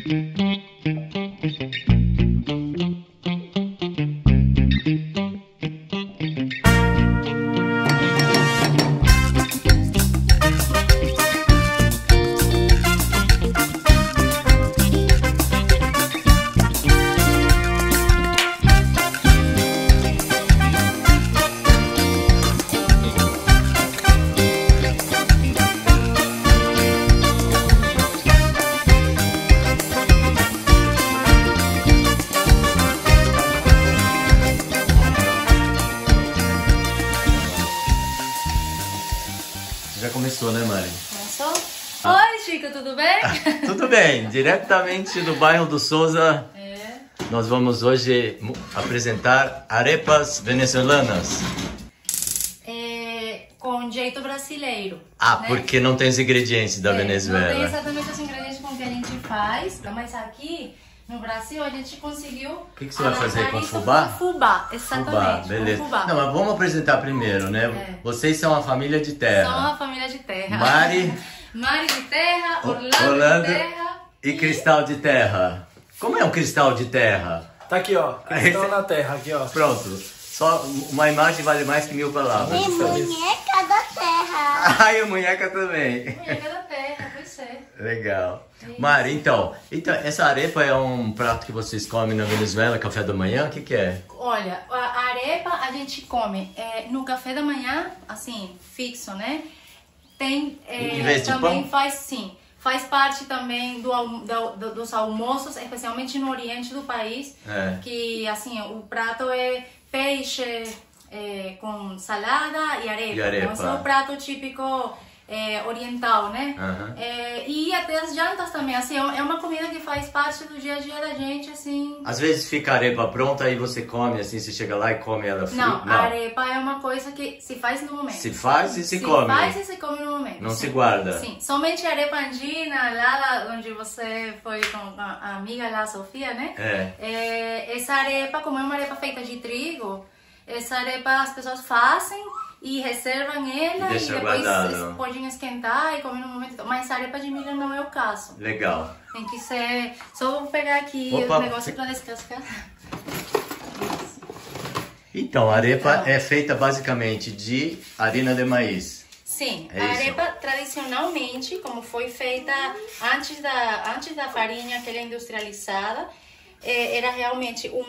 Já começou, né, Mari? Começou? Oi, Chico, tudo bem? Tudo bem, diretamente do bairro do Souza. Nós vamos hoje apresentar arepas venezuelanas. Com jeito brasileiro. Né? Porque não tem os ingredientes da Venezuela. Não tem exatamente os ingredientes com que a gente faz, mas aqui no Brasil a gente conseguiu... O que você vai fazer com fubá? Com fubá, exatamente. Fubá, beleza. Com fubá. Não, mas vamos apresentar primeiro, né? Vocês são uma família de terra. São uma família de terra. Mari de terra, Orlando de terra e Cristal de terra. Como é um cristal de terra? Tá aqui, ó. Cristal na terra, aqui, ó. Pronto. Só uma imagem vale mais que 1000 palavras. E munheca da terra. Ah, e a munheca também. Munheca da terra, pois é. Legal. Mari, então, essa arepa é um prato que vocês comem na Venezuela, café da manhã? O que é? Olha, a arepa a gente come no café da manhã, assim, fixo, né? Tem, em vez de também pão? faz parte também dos almoços, especialmente no oriente do país, que assim, o prato é peixe com salada e arepa. Então, esse é o prato típico oriental, né? E até as jantas também, assim, é uma comida que faz parte do dia a dia da gente, assim. Às vezes fica a arepa pronta e você come, assim, você chega lá e come ela fria. Não, a arepa é uma coisa que se faz no momento. Se faz e se come. Se faz e se come no momento. Não se guarda. Sim, somente a arepa andina, lá onde você foi com a amiga lá, a Sofia, né? Essa arepa, como é uma arepa feita de trigo, essa arepa as pessoas fazem e reservam ela e depois podem esquentar e comer no momento. Mas a arepa de milho não é o caso. Legal. Tem que ser... Só vou pegar aqui o negócio para descascar. Então, a arepa é feita basicamente de harina de maíz. Sim, a arepa tradicionalmente, como foi feita antes da farinha, aquela industrializada, era realmente o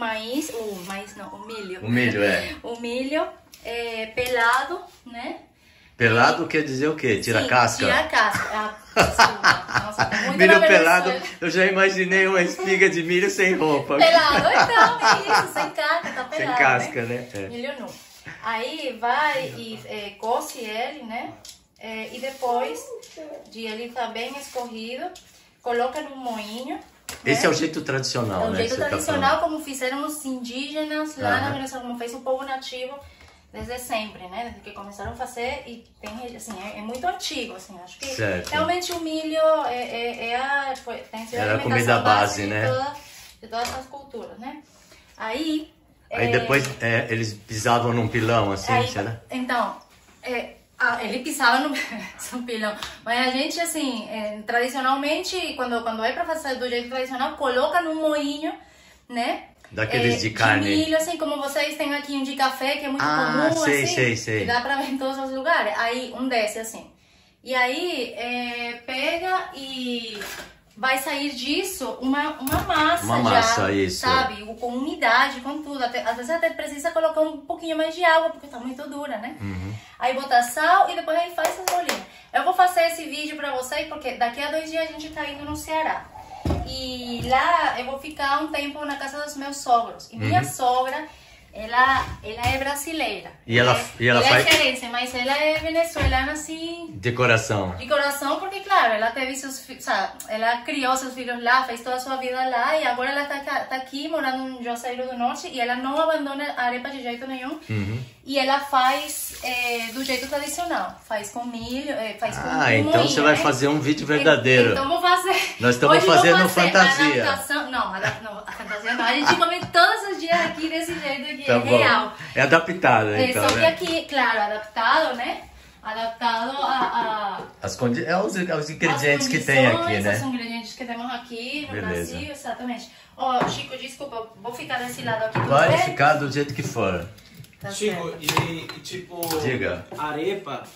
milho. O milho, O milho pelado, né? Pelado quer dizer o quê? Tira a casca? Tira a casca. Desculpa. Nossa, tá muito milho pelado, eu já imaginei uma espiga de milho sem roupa. Pelado, então, isso, sem casca, tá pelado. Sem casca, né? Milho nu. Aí vai e coce ele, né? E depois de ele estar bem escorrido, coloca no moinho. Esse é o jeito tradicional, né? É o jeito tradicional, como fizeram os indígenas lá na Venezuela, como fez o povo nativo desde sempre, né? Desde que começaram a fazer e tem, assim, é muito antigo, assim, acho que realmente o milho tem sido a comida base, né? De todas as culturas, né? Aí depois eles pisavam num pilão, assim, será? Então, ele pisava no pilão, mas a gente, assim, tradicionalmente, quando é pra fazer do jeito tradicional, coloca num moinho, né? Daqueles de carne. De milho, assim, como vocês têm aqui um de café, que é muito comum, sei. Que dá pra ver em todos os lugares. Aí, um desse, assim. E aí, pega e vai sair disso uma massa Uma massa, isso. Sabe? Com umidade, com tudo. Às vezes até precisa colocar um pouquinho mais de água, porque tá muito dura, né? Aí bota sal e depois aí faz essas bolinhas. Eu vou fazer esse vídeo pra vocês, porque daqui a 2 dias a gente tá indo no Ceará. E lá eu vou ficar um tempo na casa dos meus sogros. E minha sogra, ela é brasileira. E ela faz... é cearense, mas ela é venezuelana, assim... De coração. De coração, porque, claro, ela teve seus filhos, ela criou seus filhos lá, fez toda a sua vida lá, e agora ela tá aqui, morando em Juazeiro do Norte, e ela não abandona a arepa de jeito nenhum. E ela faz do jeito tradicional, faz com milho, faz com então moinho, você vai fazer um vídeo verdadeiro. Então vou fazer. Nós estamos fazendo fantasia. Não, a fantasia não. A gente come todos os dias aqui desse jeito aqui, tá bom. real. É adaptado, então, só que aqui, claro, adaptado, né? Adaptado os ingredientes que tem aqui, né? Os ingredientes exatamente, que temos aqui no Brasil, exatamente. Ó, Chico, desculpa, vou ficar desse lado aqui. Vai ficar do jeito que for. Tá Chico, certo. e tipo, Diga. a arepa,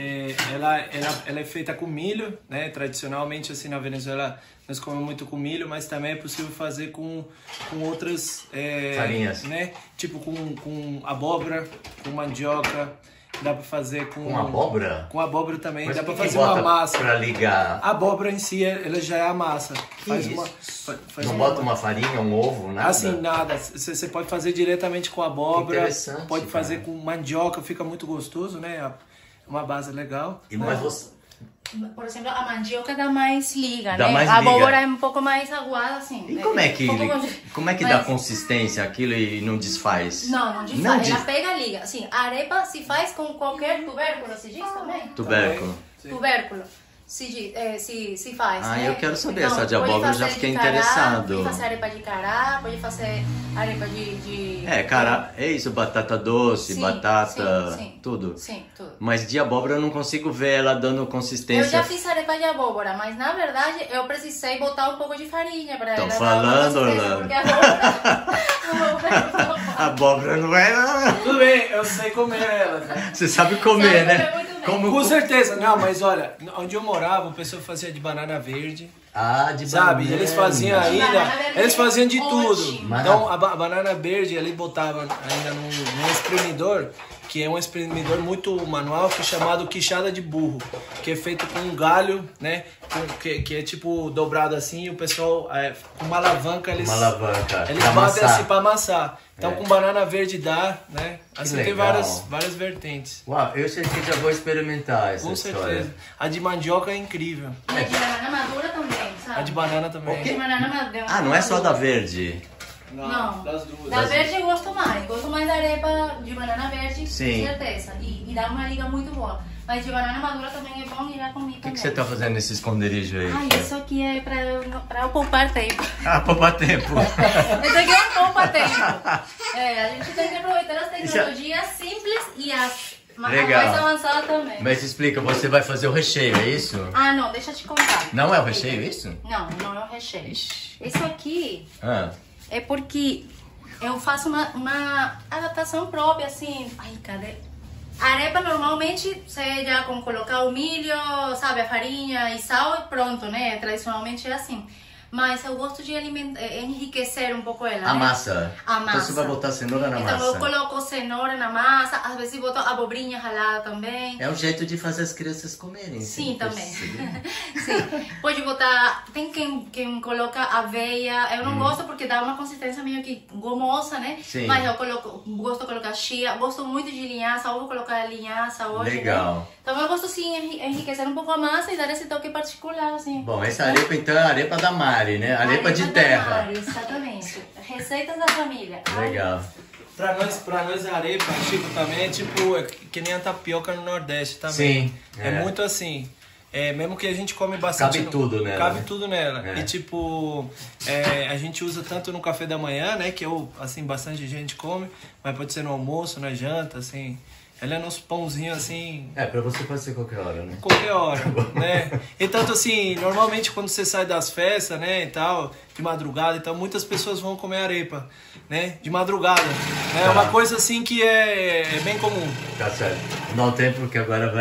ela é feita com milho, né? Tradicionalmente, assim, na Venezuela, nós comemos muito com milho, mas também é possível fazer com outras farinhas, né? Tipo com abóbora, com mandioca, dá pra fazer com abóbora? Com abóbora também, Mas dá pra que fazer bota uma massa. Pra ligar? A abóbora em si, ela já é a massa. Não bota uma farinha, um ovo, nada? Assim, nada. Você pode fazer diretamente com abóbora, Interessante, pode fazer cara. com mandioca, fica muito gostoso, né? É uma base legal. E mas você... Por exemplo, a mandioca dá mais liga, Dá né? mais a liga. abóbora é um pouco mais aguada, assim. E como é que, Mas- dá consistência aquilo e não desfaz? Não desfaz. Não Ela des- pega e liga. Assim, a arepa se faz com qualquer tubérculo, se diz também? Tubérculo. Sim. Tubérculo. Se faz, Ah, né? eu quero saber Então, essa de pode abóbora, eu já fazer fiquei de cará, interessado. Pode fazer arepa de cará, pode fazer arepa de... Cara, é isso, batata doce, Sim, batata, sim. tudo. Sim, tudo. Mas de abóbora eu não consigo ver ela dando Eu consistência. já fiz arepa de abóbora, mas na verdade eu precisei botar um pouco de farinha pra Tô ela. falando, dar uma consistência, Orlando. porque a abóbora é muito boa. Abóbora não é... Tudo bem, eu sei comer ela, né? Você sabe comer, Sabe né? comer muito bem. Com certeza. Não, mas olha, onde eu morava, o pessoal fazia de banana verde. Ah, de Sabe? banana. Eles faziam ainda. Banana verde Eles faziam de é tudo. ótimo. Então a banana verde ele botava ainda num espremidor, que é um espremidor muito manual, que é chamado quichada de burro, que é feito com um galho, né? Que é tipo dobrado assim, e o pessoal com uma alavanca eles Pra batem amassar. assim pra amassar. Então com banana verde dá, né? Assim tem legal. várias vertentes. Uau, eu sei que já vou experimentar essa Com história. certeza. A de mandioca é incrível. E a de banana madura também, sabe? A de banana também. A de banana madura. Ah, não é só da verde. Não, das duas. da verde eu gosto mais. Gosto mais da arepa de banana verde, Sim. com certeza. E dá uma liga muito boa. Mas de banana madura também é bom e já comi O também. que você tá fazendo nesse esconderijo aí? Ai, isso aqui é pra eu poupar tempo. Ah, poupar tempo. Isso aqui é um poupa tempo. A gente tem que aproveitar as tecnologias simples e as Legal. mais avançadas também. Mas explica, você vai fazer o recheio, é isso? Ah, não, deixa eu te contar. Não é o recheio, isso? Não, não é o recheio. Ixi. Isso aqui Ah, é porque eu faço uma adaptação própria, assim. Ai, cadê? A arepa normalmente você já com colocar o milho, sabe, a farinha e sal e pronto, né? Tradicionalmente é assim. Mas eu gosto de enriquecer um pouco ela, a né? massa. A massa. Então você vai botar cenoura na Então massa. eu coloco cenoura na massa, às vezes boto abobrinha ralada também. É um jeito de fazer as crianças comerem. Sim, você também. percebe? Sim. Pode botar. Tem quem coloca aveia. Eu não gosto porque dá uma consistência meio que gomosa, né? Sim. Mas eu gosto de colocar chia. Gosto muito de linhaça. Vou colocar linhaça hoje. Legal. Né? Então eu gosto sim enriquecer um pouco a massa e dar esse toque particular, assim. Bom, essa arepa então é a arepa da Mari, né? Arepa de da terra. Mari, exatamente. Receitas da família. Legal. Pra nós a arepa, tipo, também é tipo, é que nem a tapioca no Nordeste também. Sim, É muito assim. Mesmo que a gente come bastante. Cabe tudo nela, Cabe né? tudo nela. É. E tipo, a gente usa tanto no café da manhã, né? Que assim, bastante gente come, mas pode ser no almoço, na janta, assim. Ela é nos pãozinhos assim. Pra você pode ser qualquer hora, né? Qualquer hora, né? E tanto assim, normalmente quando você sai das festas, né, e tal, de madrugada, então muitas pessoas vão comer arepa, né, de madrugada. Né? É uma coisa assim que é bem comum. Tá certo. Não o tempo porque agora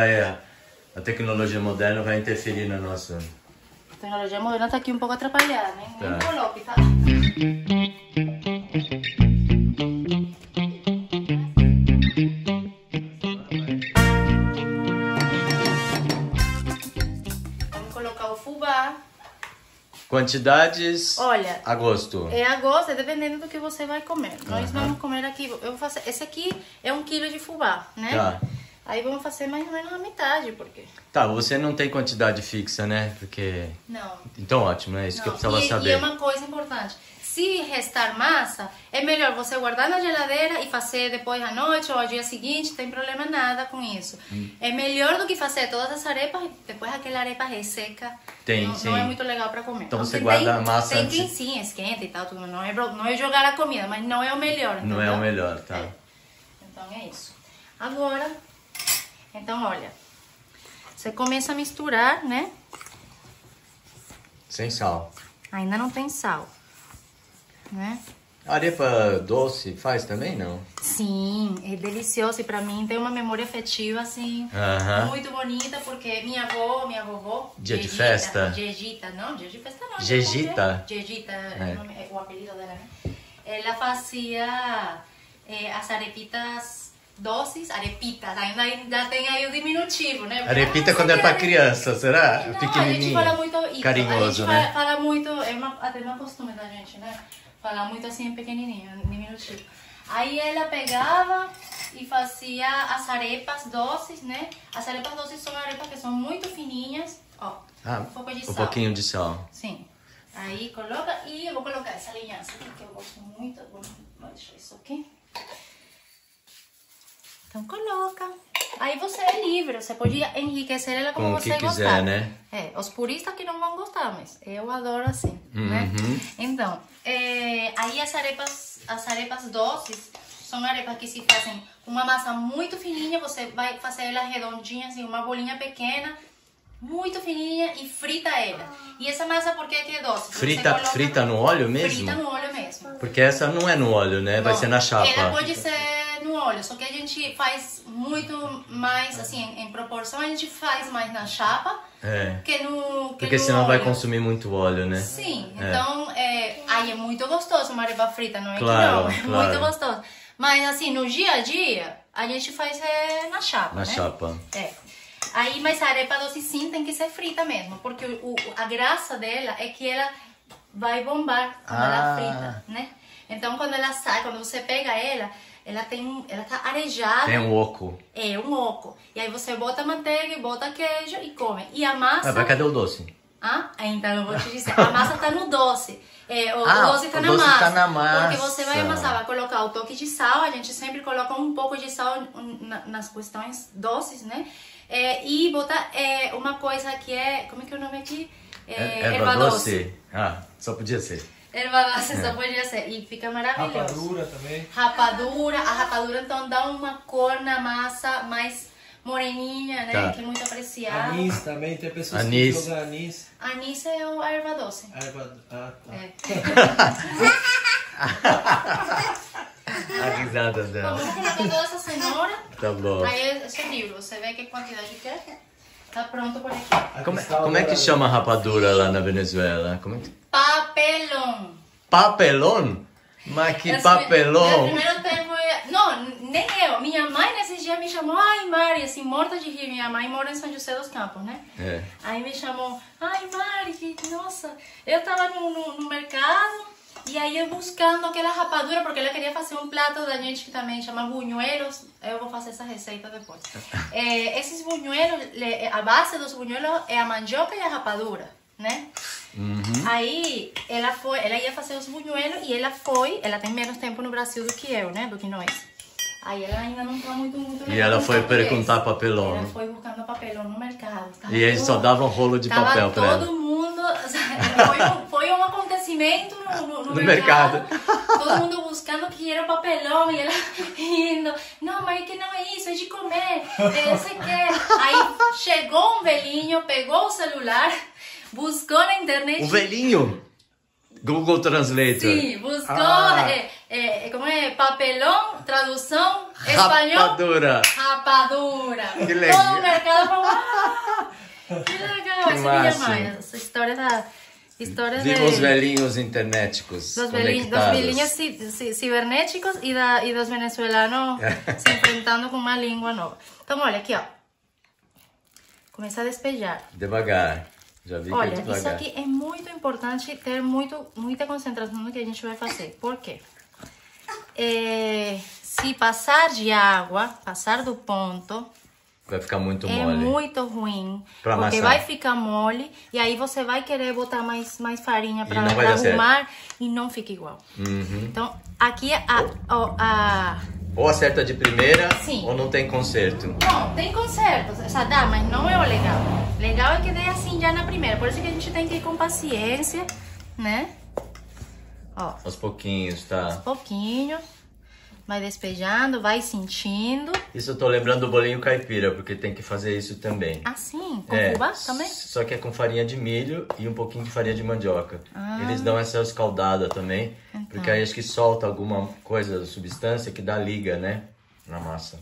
a tecnologia moderna vai interferir na nossa... A tecnologia moderna tá aqui um pouco atrapalhada, né? Tá. Não coloque, tá? Vamos colocar o fubá. Quantidades Olha, a gosto. é a gosto, é dependendo do que você vai comer. Nós vamos comer aqui, eu vou fazer, esse aqui é 1 quilo de fubá, né? Tá. Aí vamos fazer mais ou menos a metade, porque... Tá, você não tem quantidade fixa, né? Porque... Não. Então ótimo, é isso que eu precisava E saber. é uma coisa importante. Se restar massa, é melhor você guardar na geladeira e fazer depois à noite ou ao dia seguinte, não tem problema nada com isso. É melhor do que fazer todas as arepas, depois aquela arepa resseca. Não é muito legal para comer. Então você tem- guarda a massa Tem antes- quem sim, esquenta e tal, tudo. Não é jogar a comida, mas não é o melhor. Não é entendeu? o melhor, tá. Então é isso. Agora, então olha, você começa a misturar, né? Sem sal. Ainda não tem sal, né? Arepa doce faz também, não? Sim, é delicioso e pra mim tem uma memória afetiva, assim, muito bonita, porque minha vovó... Dia de festa? Gegita, não, dia de festa não. Gegita? Gegita, é o apelido dela, né? Ela fazia as arepitas doces, arepitas, ainda tem aí o diminutivo, né? Porque Arepita quando é pra criança, será? Não, Pequenininha. a gente fala muito... Carinhoso, a gente né? fala muito, até uma costume da gente, né? Falar muito assim, pequenininho, diminutivo. Aí ela pegava e fazia as arepas doces, né? As arepas doces são arepas que são muito fininhas. Ó, um pouco de sal. Um pouquinho de sal. Sim. Aí coloca e eu vou colocar essa linhaça aqui, que eu gosto muito. Vou deixar isso aqui. Então coloca. Aí você é livre, você pode enriquecer ela como você quiser, gostar. né? Os puristas que não vão gostar, mas eu adoro assim, né? Então, aí as arepas doces são arepas que se fazem com uma massa muito fininha, você vai fazer ela redondinha, assim, uma bolinha pequena, muito fininha e frita ela. E essa massa por que é doce? Frita no óleo mesmo? Frita no óleo mesmo. Porque essa não é no óleo, né? Vai ser na chapa. Ela pode ser no óleo, só que a gente faz muito mais, assim, em proporção, a gente faz mais na chapa que no porque no senão óleo. vai consumir muito óleo, né? Sim, então, aí é muito gostoso uma arepa frita, não é claro, que não, é muito gostoso. Mas, assim, no dia a dia, a gente faz na chapa, Na chapa. Aí, mas a arepa doce sim tem que ser frita mesmo, porque a graça dela é que ela vai bombar quando ela frita, né? Então, quando ela sai, quando você pega ela tá arejada. Tem um oco. É, um oco. E aí você bota manteiga, e bota queijo e come. E a massa... Mas cadê o doce? Então eu vou te dizer. A massa tá no doce. O doce tá na doce massa. Tá na massa. Porque você vai amassar, vai colocar o toque de sal. A gente sempre coloca um pouco de sal nas questões doces, né? E botar uma coisa que é... Como é que é o nome aqui? Erva doce. Só podia ser. Erva doce só podia ser. E fica maravilhoso. Rapadura também. A rapadura então dá uma cor na massa mais moreninha, né? Que é muito apreciada. Anis também, tem pessoas que jogam anis. Anis é a erva doce. Tá. A risada dela. Vamos colocar toda essa cenoura. Tá bom. Aí é seu livro, você vê que quantidade que é. Tá pronto por aqui. Como é que chama a rapadura lá na Venezuela? Papelão. Papelão? Mas que papelão? No primeiro tempo, não, nem eu. Minha mãe nesses dias me chamou, ai Mari, assim, morta de rir. Minha mãe mora em São José dos Campos, né? Aí me chamou, ai Mari, nossa, eu tava no mercado. E aí eu buscando aquela rapadura, porque ela queria fazer um prato da gente que também chama buñuelos. Eu vou fazer essa receita depois. Esses buñuelos, a base dos buñuelos é a mandioca e a rapadura, né? Aí ela ia fazer os buñuelos e ela tem menos tempo no Brasil do que eu, né? Do que nós. Aí ela ainda não tá muito E ela foi perguntar papelão. Ela foi buscando papelão no mercado. E eles só davam rolo de papel pra ela. Todo mundo, foi um acontecimento no mercado. Todo mundo buscando que era papelão e ela rindo. Não, mas que não é isso, é de comer. Você quer. Aí chegou um velhinho, pegou o celular, buscou na internet. O velhinho? Google Translator. Sim, buscou, como é? Papelão, tradução, espanhol. Rapadura. Que legal. Todo o mercado falou, que legal. Que essa massa. é minha mãe, essa história da... Viva os velhinhos internéticos Dos conectados. velhinhos cibernéticos e dos venezuelanos se enfrentando com uma língua nova. Então, olha aqui, ó. Começa a despejar. Devagar. Já vi que olha, é devagar. isso aqui é muito importante ter muita concentração no que a gente vai fazer. Por quê? Se passar de água, passar do ponto... Vai ficar muito mole. É muito ruim. Pra porque amassar. vai ficar mole e aí você vai querer botar mais farinha pra arrumar e não fica igual. Então, aqui ou acerta de primeira, sim, ou não tem conserto. Não, tem conserto. Essa dá, mas não é o legal. Legal é que dê assim já na primeira. Por isso que a gente tem que ir com paciência, né? Ó. Aos pouquinhos, tá? Aos pouquinhos. Vai despejando, vai sentindo. Isso eu tô lembrando do bolinho caipira, porque tem que fazer isso também. Ah, sim? Com fubá também? Só que é com farinha de milho e um pouquinho de farinha de mandioca. Eles dão essa escaldada também, porque aí acho que solta alguma coisa, substância que dá liga, né? Na massa.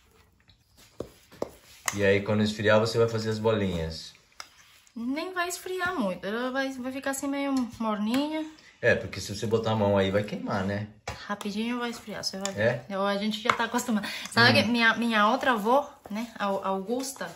E aí quando esfriar você vai fazer as bolinhas. Nem vai esfriar muito, ela vai ficar assim meio morninha. Porque se você botar a mão aí vai queimar, né? Rapidinho vai esfriar, você vai ver. A gente já tá acostumado. Sabe que minha outra avó, né, a Augusta,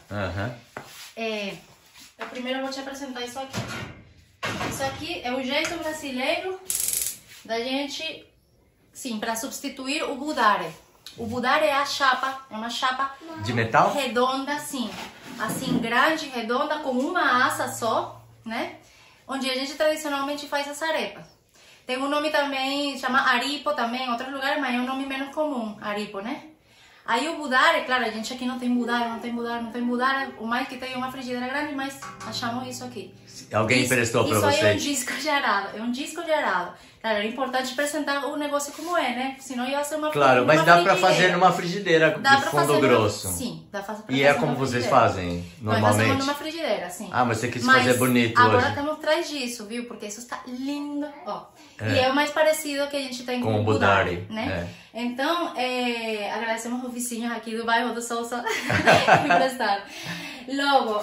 eu primeiro vou te apresentar isso aqui. Isso aqui é o jeito brasileiro da gente, sim, para substituir o budare. O budare é a chapa, é uma chapa de metal? Redonda, assim grande, redonda, com uma asa só, né? Onde a gente tradicionalmente faz as arepas. Tem um nome também, chama aripo também, em outros lugares, mas é um nome menos comum, aripo, né? Aí o budare, claro, a gente aqui não tem budare, o mais que tem é uma frigideira grande, mas achamos isso aqui. Alguém emprestou pra vocês? Isso aí é um disco gerado. Claro, é importante apresentar o negócio como é, né? Senão ia ser uma Claro, mas dá pra fazer numa frigideira de fundo grosso. Sim, dá pra fazer. E é como vocês fazem normalmente? Nós fazemos numa frigideira, sim. Ah, mas você quis fazer bonito hoje. Agora estamos atrás disso, viu? Porque isso está lindo, ó. E é o mais parecido que a gente tem com o budare, né? Então, agradecemos os vizinhos aqui do bairro do Sousa que emprestaram. Logo,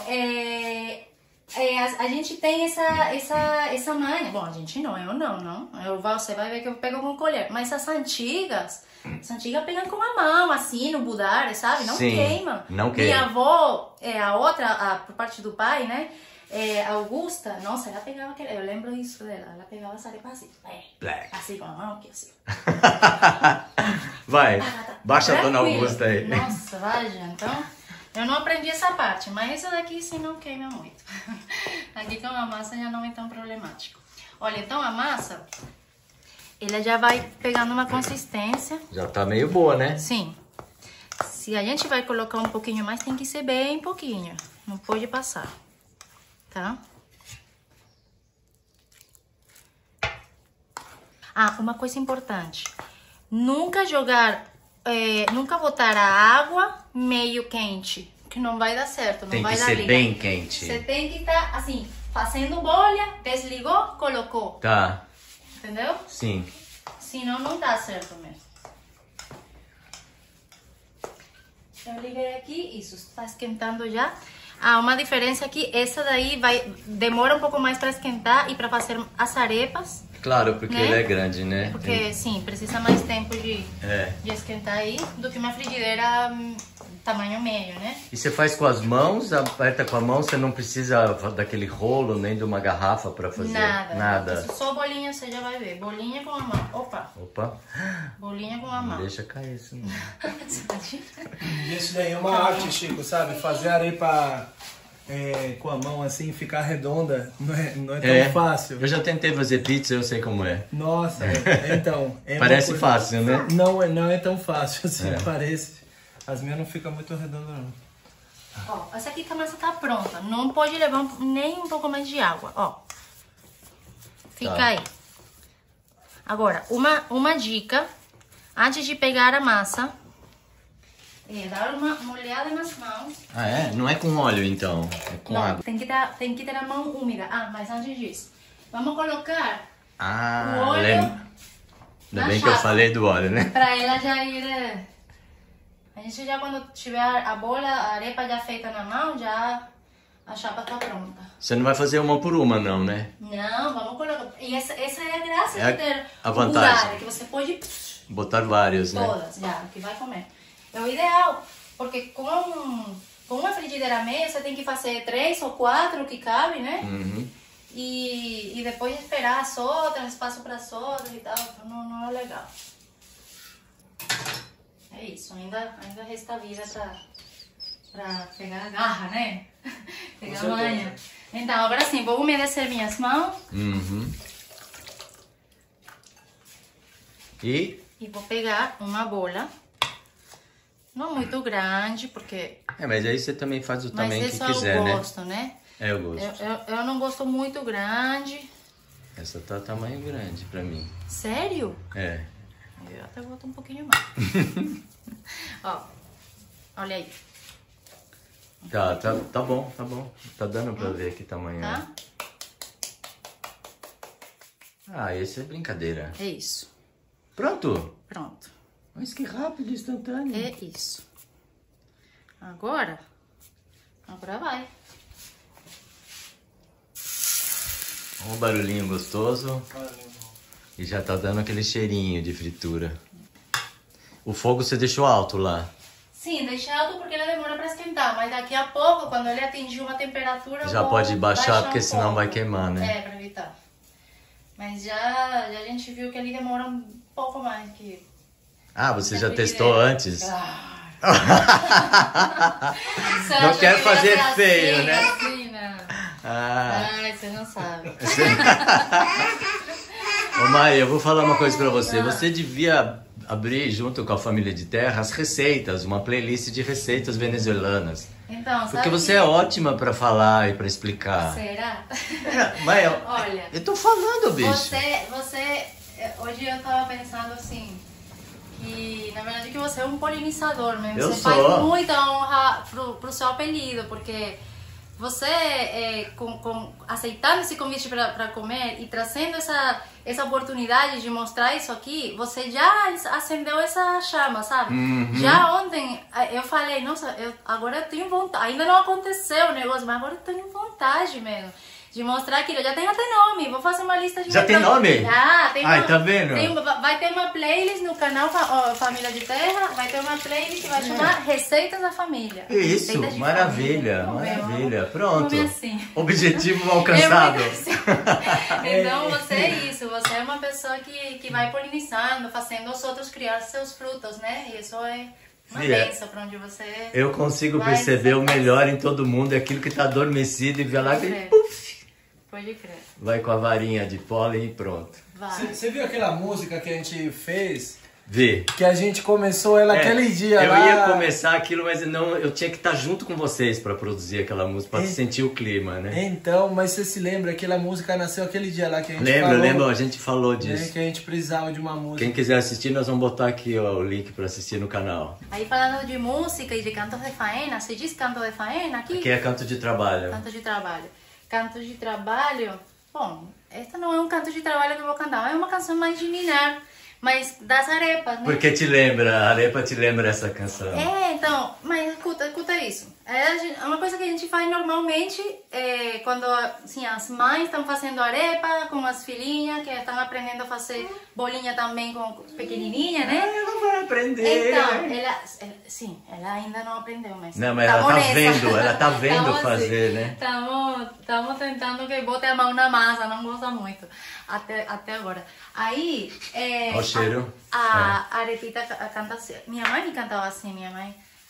a gente tem essa manha. Bom, a gente não, eu não. Você vai ver que eu pego com colher. Mas as antigas pegam com a mão, assim, no budare, sabe? Não queima. Não queima. Minha avó, por parte do pai, né? Augusta, nossa, ela pegava eu lembro isso dela, ela pegava as arepas assim, assim com a mão aqui, assim. Vai, baixa a dona Augusta aí. Nossa, vai, gente, então, eu não aprendi essa parte, mas isso daqui sim não queima muito. Aqui com a massa já não é tão problemático. Olha, então a massa, ela já vai pegando uma consistência. Já tá meio boa, né? Sim. Se a gente vai colocar um pouquinho mais, tem que ser bem pouquinho, não pode passar. Tá? Uma coisa importante. Nunca botar a água meio quente, que não vai dar certo, não vai dar liga. Tem que ser bem quente. Você tem que estar, assim, fazendo bolha, desligou, colocou. Tá. Entendeu? Sim. Senão não dá certo mesmo. Eu liguei aqui, isso, está esquentando já. Uma diferença aqui, essa daí demora um pouco mais para esquentar e para fazer as arepas. Claro, porque ele é grande, né? Porque, sim, precisa mais tempo de esquentar aí do que uma frigideira tamanho médio, né? E você faz com as mãos, aperta com a mão, você não precisa daquele rolo nem de uma garrafa para fazer? Nada. Só bolinha, você já vai ver. Bolinha com a mão. Opa. Bolinha com a mão. Não deixa cair isso, não. Isso daí é uma arte, Chico, sabe? Fazer arepa com a mão assim, ficar redonda, não é tão fácil. Eu já tentei fazer pizza, eu sei como é. Nossa, então... Parece fácil, né? Não é tão fácil assim, parece. As minhas não ficam muito redondas, não. Ó, essa aqui a massa tá pronta. Não pode levar nem um pouco mais de água, ó. Fica aí. Agora, uma dica. Antes de pegar a massa, dar uma molhada nas mãos. Não é com óleo, então. É com água. Tem que ter a mão úmida. Mas antes disso, vamos colocar o óleo Ainda bem que eu falei do óleo, né? Pra ela já ir... A gente já, quando tiver a bolha, a arepa já feita na mão, já a chapa tá pronta. Você não vai fazer uma por uma, não, né? Não, vamos colocar. E essa é a graça de ter a vantagem. Budare, que você pode botar vários, né? Todas, já, que vai comer. É o ideal, porque com uma frigideira meia, você tem que fazer 3 ou 4 que cabe, né? Uhum. E depois esperar as outras, espaço para as outras e tal. Não é legal. É isso, ainda resta vida pra pegar a garra, né? Pegar a manha. Então, agora sim, vou umedecer minhas mãos. Uhum. E vou pegar uma bola. Não muito grande, porque... mas aí você também faz o tamanho que quiser, né? Mas eu gosto, né? Eu gosto. Eu não gosto muito grande. Essa tá tamanho grande pra mim. Sério? Eu até boto um pouquinho mais. Ó, olha aí. Tá bom, tá bom. Tá dando pra ver que tamanho é. Tá? Ah, esse é brincadeira. É isso. Pronto? Pronto. Mas que rápido, instantâneo. É isso. Agora vai. Um barulhinho gostoso. E já tá dando aquele cheirinho de fritura. O fogo você deixou alto lá? Sim, deixei alto porque ele demora para esquentar, mas daqui a pouco, quando ele atingir uma temperatura... Já pode baixar, porque um senão pouco. vai queimar, né? É, para evitar. Mas já a gente viu que ele demora um pouco mais que... Ah, você já testou antes? Não quer fazer feio, assim, né? Assim, não. Ai, você não sabe. Ô Maia, eu vou falar uma coisa pra você. Você devia abrir, junto com a família de terra, as receitas, uma playlist de receitas venezuelanas. Então, sabe porque você é ótima pra falar e pra explicar. Será? Maia, Olha, eu tô falando, bicho. Você, hoje eu tava pensando assim, que na verdade que você é um polinizador mesmo. Eu você sou. faz muita honra pro seu apelido, porque você, aceitando esse convite para comer e trazendo essa oportunidade de mostrar isso aqui, você já acendeu essa chama, sabe? Já ontem eu falei, nossa, agora eu tenho vontade, ainda não aconteceu o negócio, mas agora eu tenho vontade mesmo de mostrar aquilo. Já tem até nome, vou fazer uma lista de... Já tem nome? Já, tem Ai, tá vendo? Vai ter uma playlist no canal Família de Terra, vai ter uma playlist que vai chamar Receitas da Família. Isso, Receitas de maravilha, família. maravilha. Pronto. Assim. Objetivo alcançado. Assim. Então você é isso, você é uma pessoa que vai polinizando, fazendo os outros criar seus frutos, né? E isso é uma bênção para onde você... Eu consigo perceber o melhor em todo mundo, é aquilo que tá adormecido e vê lá que puf, pode crer. vai com a varinha de pólen e pronto. Você viu aquela música que a gente fez? Vê. Que a gente começou ela aquele dia eu lá. Eu ia começar aquilo, mas não, eu tinha que estar junto com vocês para produzir aquela música, para sentir o clima, né? Então, mas você se lembra, aquela música nasceu aquele dia lá que a gente Lembro, a gente falou disso. Que a gente precisava de uma música. Quem quiser assistir, nós vamos botar aqui ó, o link para assistir no canal. Aí falando de música e de cantos de faena, você diz canto de faena aqui? Aqui é canto de trabalho. Canto de trabalho. Canto de trabalho, bom, esta não é um canto de trabalho que eu vou cantar, é uma canção mais de ninar, mas das arepas, né? Porque te lembra, a arepa te lembra essa canção. É, então, mas escuta isso. É uma coisa que a gente faz normalmente quando assim, as mães estão fazendo arepa com as filhinhas que estão aprendendo a fazer bolinha também com pequenininha, né? Ela vai aprender. Então, ela ainda não aprendeu, mas... Não, mas ela tá vendo fazer, né? Estamos tentando que bote a mão na massa, não gosta muito, até agora. Aí, o cheiro. A arepita canta assim, minha mãe me cantava assim, minha mãe.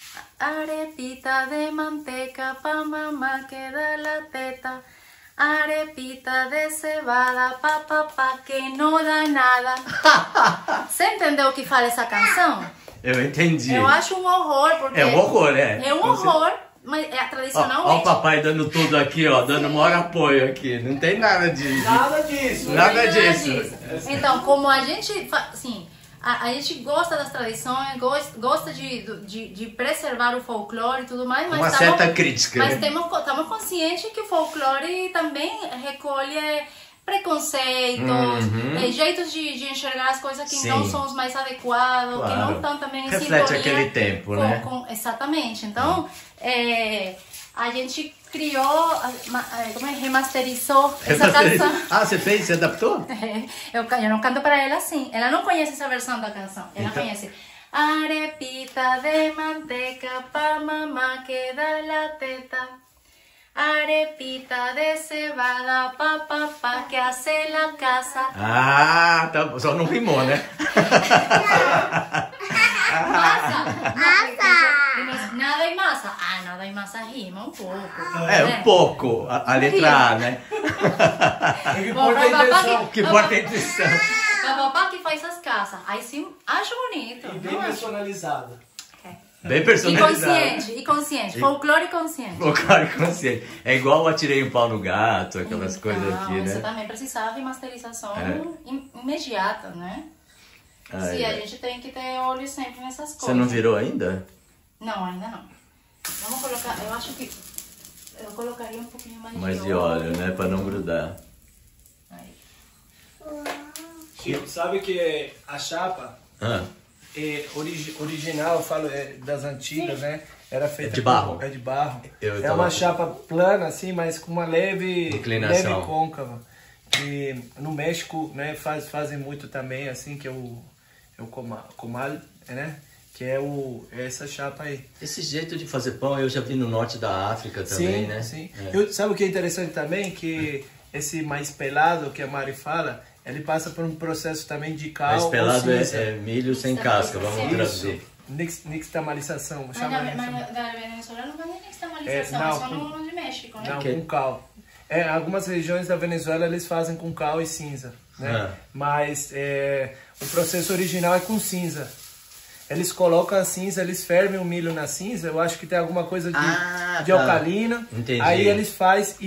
Arepita de manteca pa mamá que da la teta. Arepita de cebada pa papá que não dá nada. Você entendeu o que fala essa canção? Eu entendi. Eu acho um horror, porque... É um horror, É um horror, mas é tradicionalmente... Ó o papai dando tudo aqui, ó, dando maior apoio aqui. Não tem nada disso. Nada disso. Nada disso. Então, como a gente... Assim, a gente gosta das tradições, gosta de preservar o folclore e tudo mais, mas... Uma certa crítica. Mas né? estamos conscientes que o folclore também recolhe preconceitos, jeitos de enxergar as coisas que não são os mais adequados, que não estão também em reflete sintonia aquele tempo, né? Exatamente. Então, a gente criou, remasterizou essa canção. Ah, você fez? Você adaptou? Eu não canto para ela assim. Ela não conhece essa versão da canção. Ela conhece arepita de manteca pa mamá que da la teta. Arepita de cebada pa papá que hace la casa. Ah, tá, só não rimou, né? Nada em massa. Ah, nada em massa rima um pouco. Um pouco. A letra A, né? O que importa é a intenção. Pra papá que faz as casas. Aí sim, acho bonito. E bem personalizado. Bem personalizado. E consciente. Folclore consciente. Folclore consciente. É igual eu atirei um pau no gato, aquelas coisas aqui, né? Isso também precisava de masterização imediata, né? Sim, a gente tem que ter olho sempre nessas coisas. Você não virou ainda? Não, ainda não. Vamos colocar, eu acho que eu colocaria um pouquinho mais de óleo, né? Pra não grudar. Aí. E sabe que a chapa original, eu falo das antigas, né? Era feita de barro. É de barro. É uma chapa plana, assim, mas com uma leve inclinação. Leve côncava. E no México, né, fazem muito também, assim, que é o comal, né? Que é essa chapa aí. Esse jeito de fazer pão eu já vi no norte da África também, sim, né? Sim, sabe o que é interessante também? Que esse mais pelado que a Mari fala, ele passa por um processo também de cal. Mais pelado é milho sem casca, vamos traduzir. Nixtamalização, mas na Venezuela não tem nixtamalização, é só no de México, né? Não, com cal. Algumas regiões da Venezuela eles fazem com cal e cinza, né? Mas o processo original é com cinza. Eles colocam a cinza, eles fervem o milho na cinza, eu acho que tem alguma coisa de alcalina. Entendi. Aí eles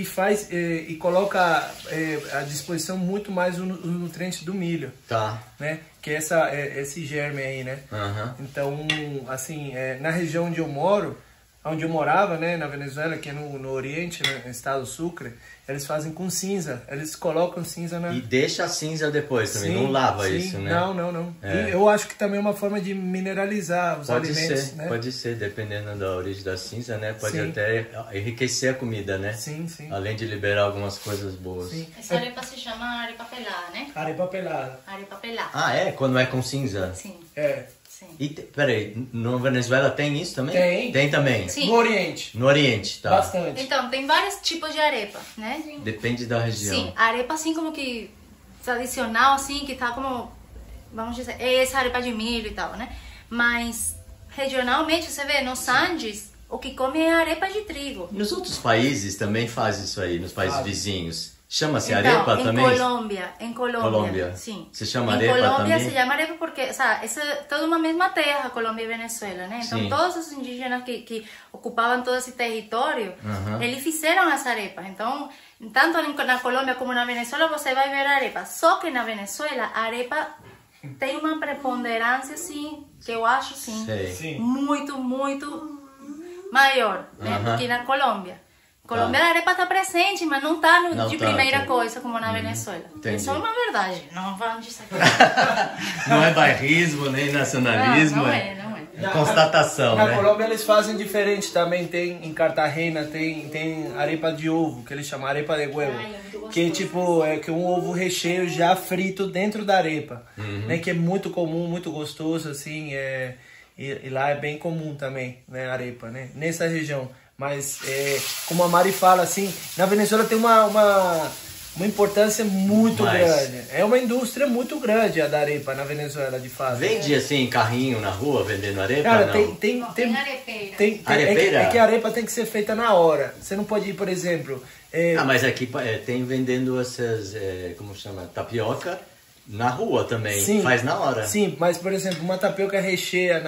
e coloca à disposição muito mais os nutrientes do milho. Tá. Né? Que é esse germe aí, né? Então, assim, na região onde eu moro, onde eu morava, né, na Venezuela, que é no Oriente, no estado do Sucre, eles fazem com cinza. Eles colocam cinza na... E deixa a cinza depois também, não lava isso, né? Não. E eu acho que também é uma forma de mineralizar os alimentos, né? Pode ser, dependendo da origem da cinza, né? Pode até enriquecer a comida, né? Sim. Além de liberar algumas coisas boas. Sim. Essa arepa se chama arepa pelada, né? Arepa pelada. Arepa pelada. Ah, é? Quando é com cinza? Sim. Sim. E, peraí, no Venezuela tem isso também? Tem. Tem também? Sim. No Oriente. No Oriente, tá. Bastante. Então, tem vários tipos de arepa, né? Depende da região. Sim, a arepa assim como que tradicional, assim, que tá como, vamos dizer, essa arepa de milho e tal, né? Mas, regionalmente, você vê, nos Andes, o que come é arepa de trigo. Nos outros países também faz isso aí, nos países vizinhos. Chama-se arepa também? Em Colômbia, sim. Se chama arepa também? Em Colômbia se chama arepa porque, o sea, é toda uma mesma terra, Colômbia e Venezuela, né? Então, sim. todos os indígenas que ocupavam todo esse território, eles fizeram essa arepa. Então, tanto na Colômbia como na Venezuela, você vai ver arepa. Só que na Venezuela, a arepa tem uma preponderância, assim, que eu acho, sim, muito, muito maior, né? Que na Colômbia. Colômbia, a arepa está presente, mas não está de primeira coisa como na Venezuela. Entendi. Isso é uma verdade, não vamos dizer que não é bairrismo, nem nacionalismo. Não é. É constatação, na né? Colômbia eles fazem diferente também. Tem em Cartagena, tem arepa de ovo, que eles chamam arepa de huevo. Que tipo, que um ovo recheio já frito dentro da arepa. Né? Que é muito comum, muito gostoso, assim. E lá é bem comum também, né? Arepa, né? Nessa região. Mas, como a Mari fala, assim, na Venezuela tem uma importância muito grande. É uma indústria muito grande a da arepa na Venezuela, de fato. Vende, assim, carrinho na rua vendendo arepa? Cara, não? tem arepeira. Arepeira? É que a arepa tem que ser feita na hora. Você não pode ir, por exemplo... mas aqui tem vendendo essas, como chama, tapioca na rua também. Sim, faz na hora. Sim, mas, por exemplo, uma tapioca recheia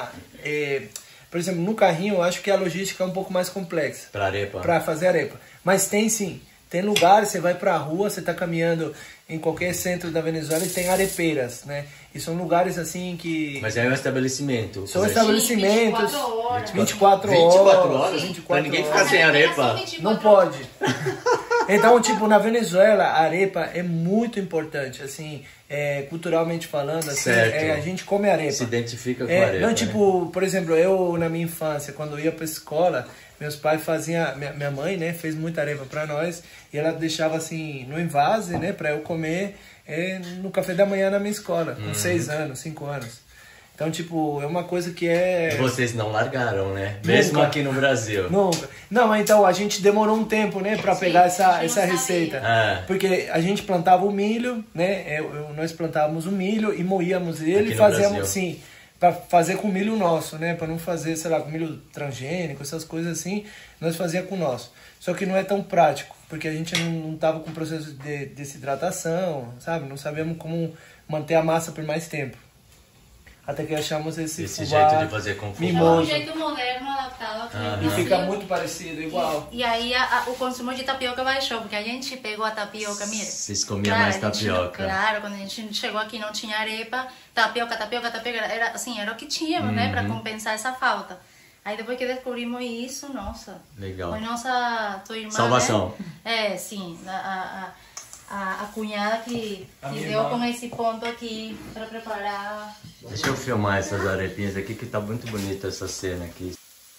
por exemplo, no carrinho eu acho que a logística é um pouco mais complexa. Para arepa? Para fazer arepa. Mas tem sim. Tem lugares, você vai pra rua, você tá caminhando em qualquer centro da Venezuela e tem arepeiras, né? E são lugares assim que... Mas é um estabelecimento. São estabelecimentos... 24 horas. Pra ninguém ficar sem arepa. Não pode. Então, tipo, na Venezuela, a arepa é muito importante, assim, culturalmente falando, assim, a gente come arepa. Se identifica com a arepa. Não, tipo, por exemplo, eu na minha infância, quando eu ia pra escola, meus pais faziam, minha mãe, né, fez muita arepa pra nós, e ela deixava assim, no envase, né, pra eu comer no café da manhã na minha escola, com 6 anos, 5 anos. Então, tipo, é uma coisa que é... Vocês não largaram, né? Mesmo aqui no Brasil. Nunca. Não, então a gente demorou um tempo, né, pra pegar essa receita. Porque a gente plantava o milho, né, nós plantávamos o milho e moíamos ele e fazíamos, sim, pra fazer com milho nosso, né, pra não fazer, sei lá, com milho transgênico, essas coisas assim, nós fazíamos com o nosso. Só que não é tão prático, porque a gente não tava com processo de desidratação, sabe? Não sabíamos como manter a massa por mais tempo. até que achamos esse jeito de fazer com fubá. É um jeito moderno, adaptado aqui no E fica muito parecido, igual. E aí o consumo de tapioca baixou, porque a gente pegou a tapioca, mira. Vocês comiam mais tapioca. Claro, quando a gente chegou aqui não tinha arepa, tapioca, era assim, era o que tínhamos, né, para compensar essa falta. Aí depois que descobrimos isso, nossa. Legal. Foi nossa, tua irmã, salvação. Né? Sim, a cunhada que deu com esse ponto aqui para preparar. Deixa eu filmar essas arepinhas aqui, que tá muito bonita essa cena aqui.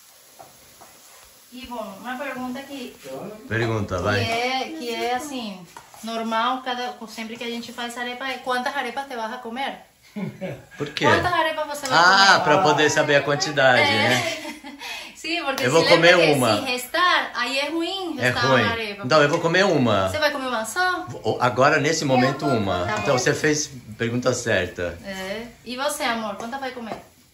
E bom, uma pergunta que... Pergunta, vai. Que é assim, normal, sempre que a gente faz arepa, quantas arepas te vas a comer? Por quê? Quantas arepas você vai comer? Para poder saber a quantidade, né? Sim, porque eu vou comer uma. Se restar, aí é ruim restar uma arepa. Então, eu vou comer uma. Você vai comer uma só? Agora, nesse momento, uma. Tá então, bom. você fez pergunta certa. E você, amor, quantas vai comer?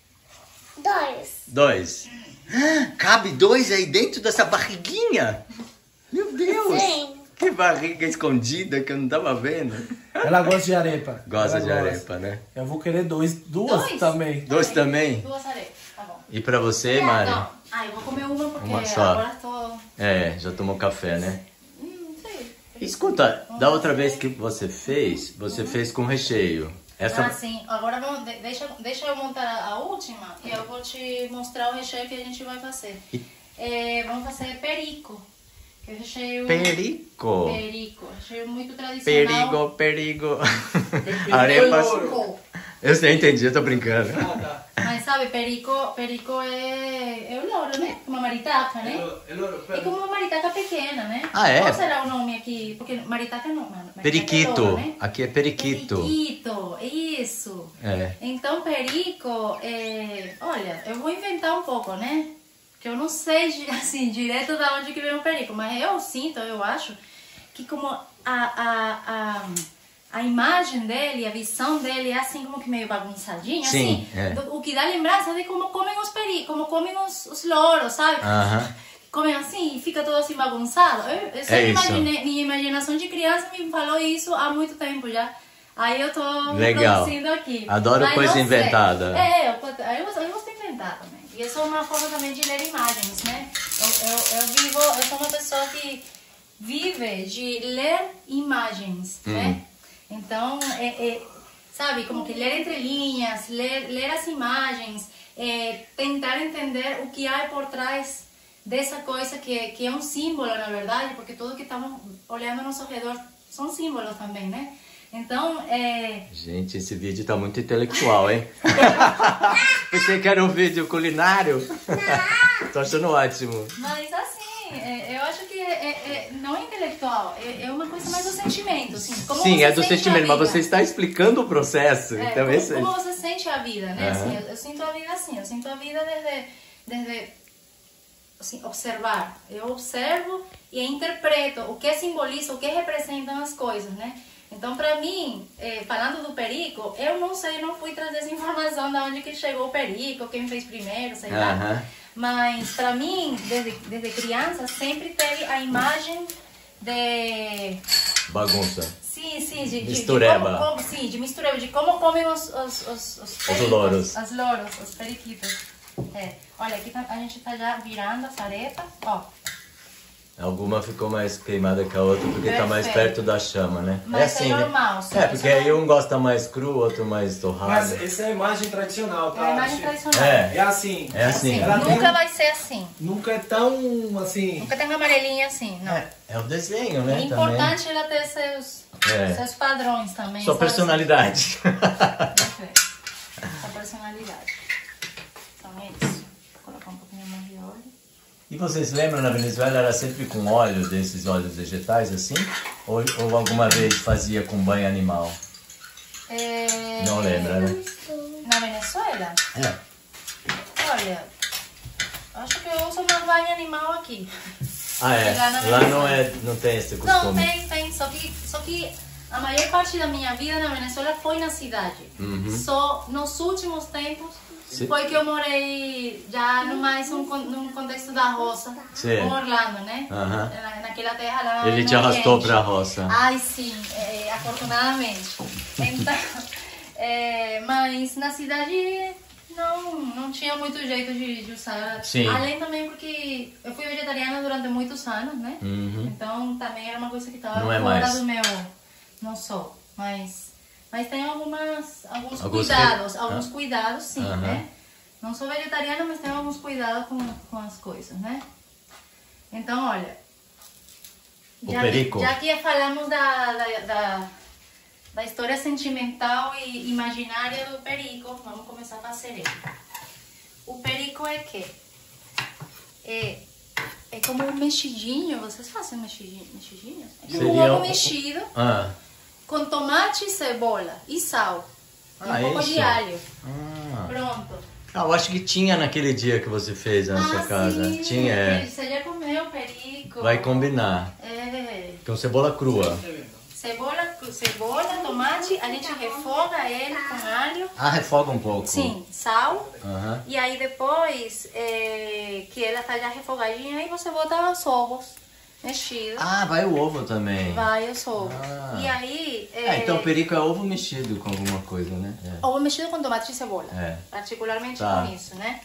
2. Cabe 2 aí dentro dessa barriguinha? Meu Deus! Sim. Que barriga escondida que eu não tava vendo. Ela gosta de arepa. Gosta de arepa, né? Eu vou querer duas também. 2 também? 2 arepas, tá bom. E pra você, Mari? Não, eu vou comer uma porque Uma só. agora tô... Já tomou café, né? Sei. Escuta, da outra vez que você fez com recheio. Essa... sim. Agora deixa eu montar a última e eu vou te mostrar o recheio que a gente vai fazer. Vamos fazer perico. Que é o recheio... Perico? Perico. Recheio muito tradicional. Perigo. Arepas... Eu sei, entendi, eu tô brincando. Mas sabe, perico é o louro, né? Uma maritaca, né? É como uma maritaca pequena, né? Qual será o nome aqui? Porque maritaca não, mano. Periquito. É louro, né? Aqui é periquito. Periquito, isso. Então, perico, olha, eu vou inventar um pouco, né? Porque eu não sei, assim, direto de onde que vem o perico, mas eu acho que como a imagem dele, a visão dele é assim como que meio bagunçadinha, sim, assim. O que dá lembrança de como comem os pericos, como comem os louros, sabe? Comem assim e fica tudo assim bagunçado. Minha imaginação de criança me falou isso há muito tempo já. Aí eu tô produzindo aqui. Adoro coisa inventada. Eu gosto de inventar também. E eu sou uma forma também de ler imagens, né? Eu sou uma pessoa que vive de ler imagens, né? Então, sabe, como que ler entre linhas, ler as imagens, tentar entender o que há por trás dessa coisa que é um símbolo, na verdade, porque tudo que estamos olhando ao nosso redor são símbolos também, né? Então, Gente, esse vídeo tá muito intelectual, hein? Pensei que era um vídeo culinário. Tô achando ótimo. Mas assim, eu acho que não é intelectual, é uma coisa mais do sentimento, assim. Como sim, é do sente sentimento, mas você está explicando o processo. Então, como você sente a vida, né? Assim, eu sinto a vida assim, eu sinto a vida desde assim, observar. Eu observo e interpreto o que simboliza, o que representam as coisas, né? Então, para mim, falando do perico, eu não sei, não fui trazer essa informação de onde que chegou o perico, quem fez primeiro, sei lá. Mas, para mim, desde criança, sempre teve a imagem de... bagunça. Sim, de mistureba. De mistureba, de como comem os louros. Os louros, os periquitos. Olha, aqui a gente tá já virando as arepas, ó. Alguma ficou mais queimada que a outra porque tá mais perto da chama, né? Mas assim, normal. Né? Porque aí um gosta mais cru, outro mais torrado. Mas essa é a imagem tradicional, tá? É a imagem tradicional. É assim. É assim. Nunca vai ser assim. Nunca é tão assim. Nunca tem uma amarelinha assim, não. É o desenho, né? É importante ela ter seus padrões também. Sua personalidade. Sua personalidade. Então é isso. Vou colocar um pouquinho mais de óleo. E vocês lembram, na Venezuela era sempre com óleo, desses óleos vegetais assim? Ou alguma vez fazia com banho animal? Não lembra, né? Na Venezuela? Olha, acho que eu uso mais banho animal aqui. Lá não tem esse costume? Não, tem. Só que a maior parte da minha vida na Venezuela foi na cidade. Só nos últimos tempos foi que eu morei já num contexto da roça, com Orlando, né? Naquela terra lá. Ele te arrastou pra roça. Ai, sim, afortunadamente. Então, mas na cidade não tinha muito jeito de usar. Sim. Além também porque eu fui vegetariana durante muitos anos, né? Então também era uma coisa que estava fora do meu... Não sou, mas tem alguns cuidados sim, né? Não sou vegetariana, mas tenho alguns cuidados com as coisas, né? Então, olha... Já que falamos da história sentimental e imaginária do perico, vamos começar a fazer ele. O perico é que? É como um mexidinho, vocês fazem mexidinhos? É tipo um ovo mexido com tomate, cebola e sal. E um pouco de alho. Pronto. Eu acho que tinha naquele dia que você fez na sua casa. Sim, tinha, Você já comeu perico. Vai combinar. Com cebola crua. Cebola, tomate, a gente refoga ele com alho. Refoga um pouco. Sim, sal. E aí depois que ela tá já refogadinha, aí você bota os ovos mexidos. Vai o ovo também. Vai os ovos. E aí... então o perico é ovo mexido com alguma coisa, né? Ovo mexido com tomate e cebola. Particularmente com isso, né?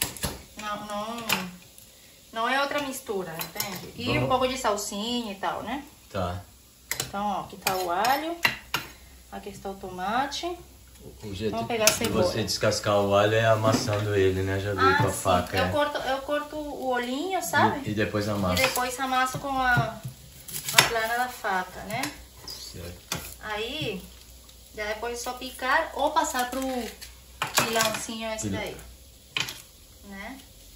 Não é outra mistura, entende? E um pouco de salsinha e tal, né? Tá. Então, ó, aqui tá o alho, aqui está o tomate. O jeito Vamos pegar a de cebola. você descascar o alho é amassando ele, né? Já vi com a faca. Eu corto o olhinho, sabe? E depois amassa. E depois amasso com a plana da faca, né? Certo. Aí, já depois é só picar ou passar pro pilãozinho esse daí, né?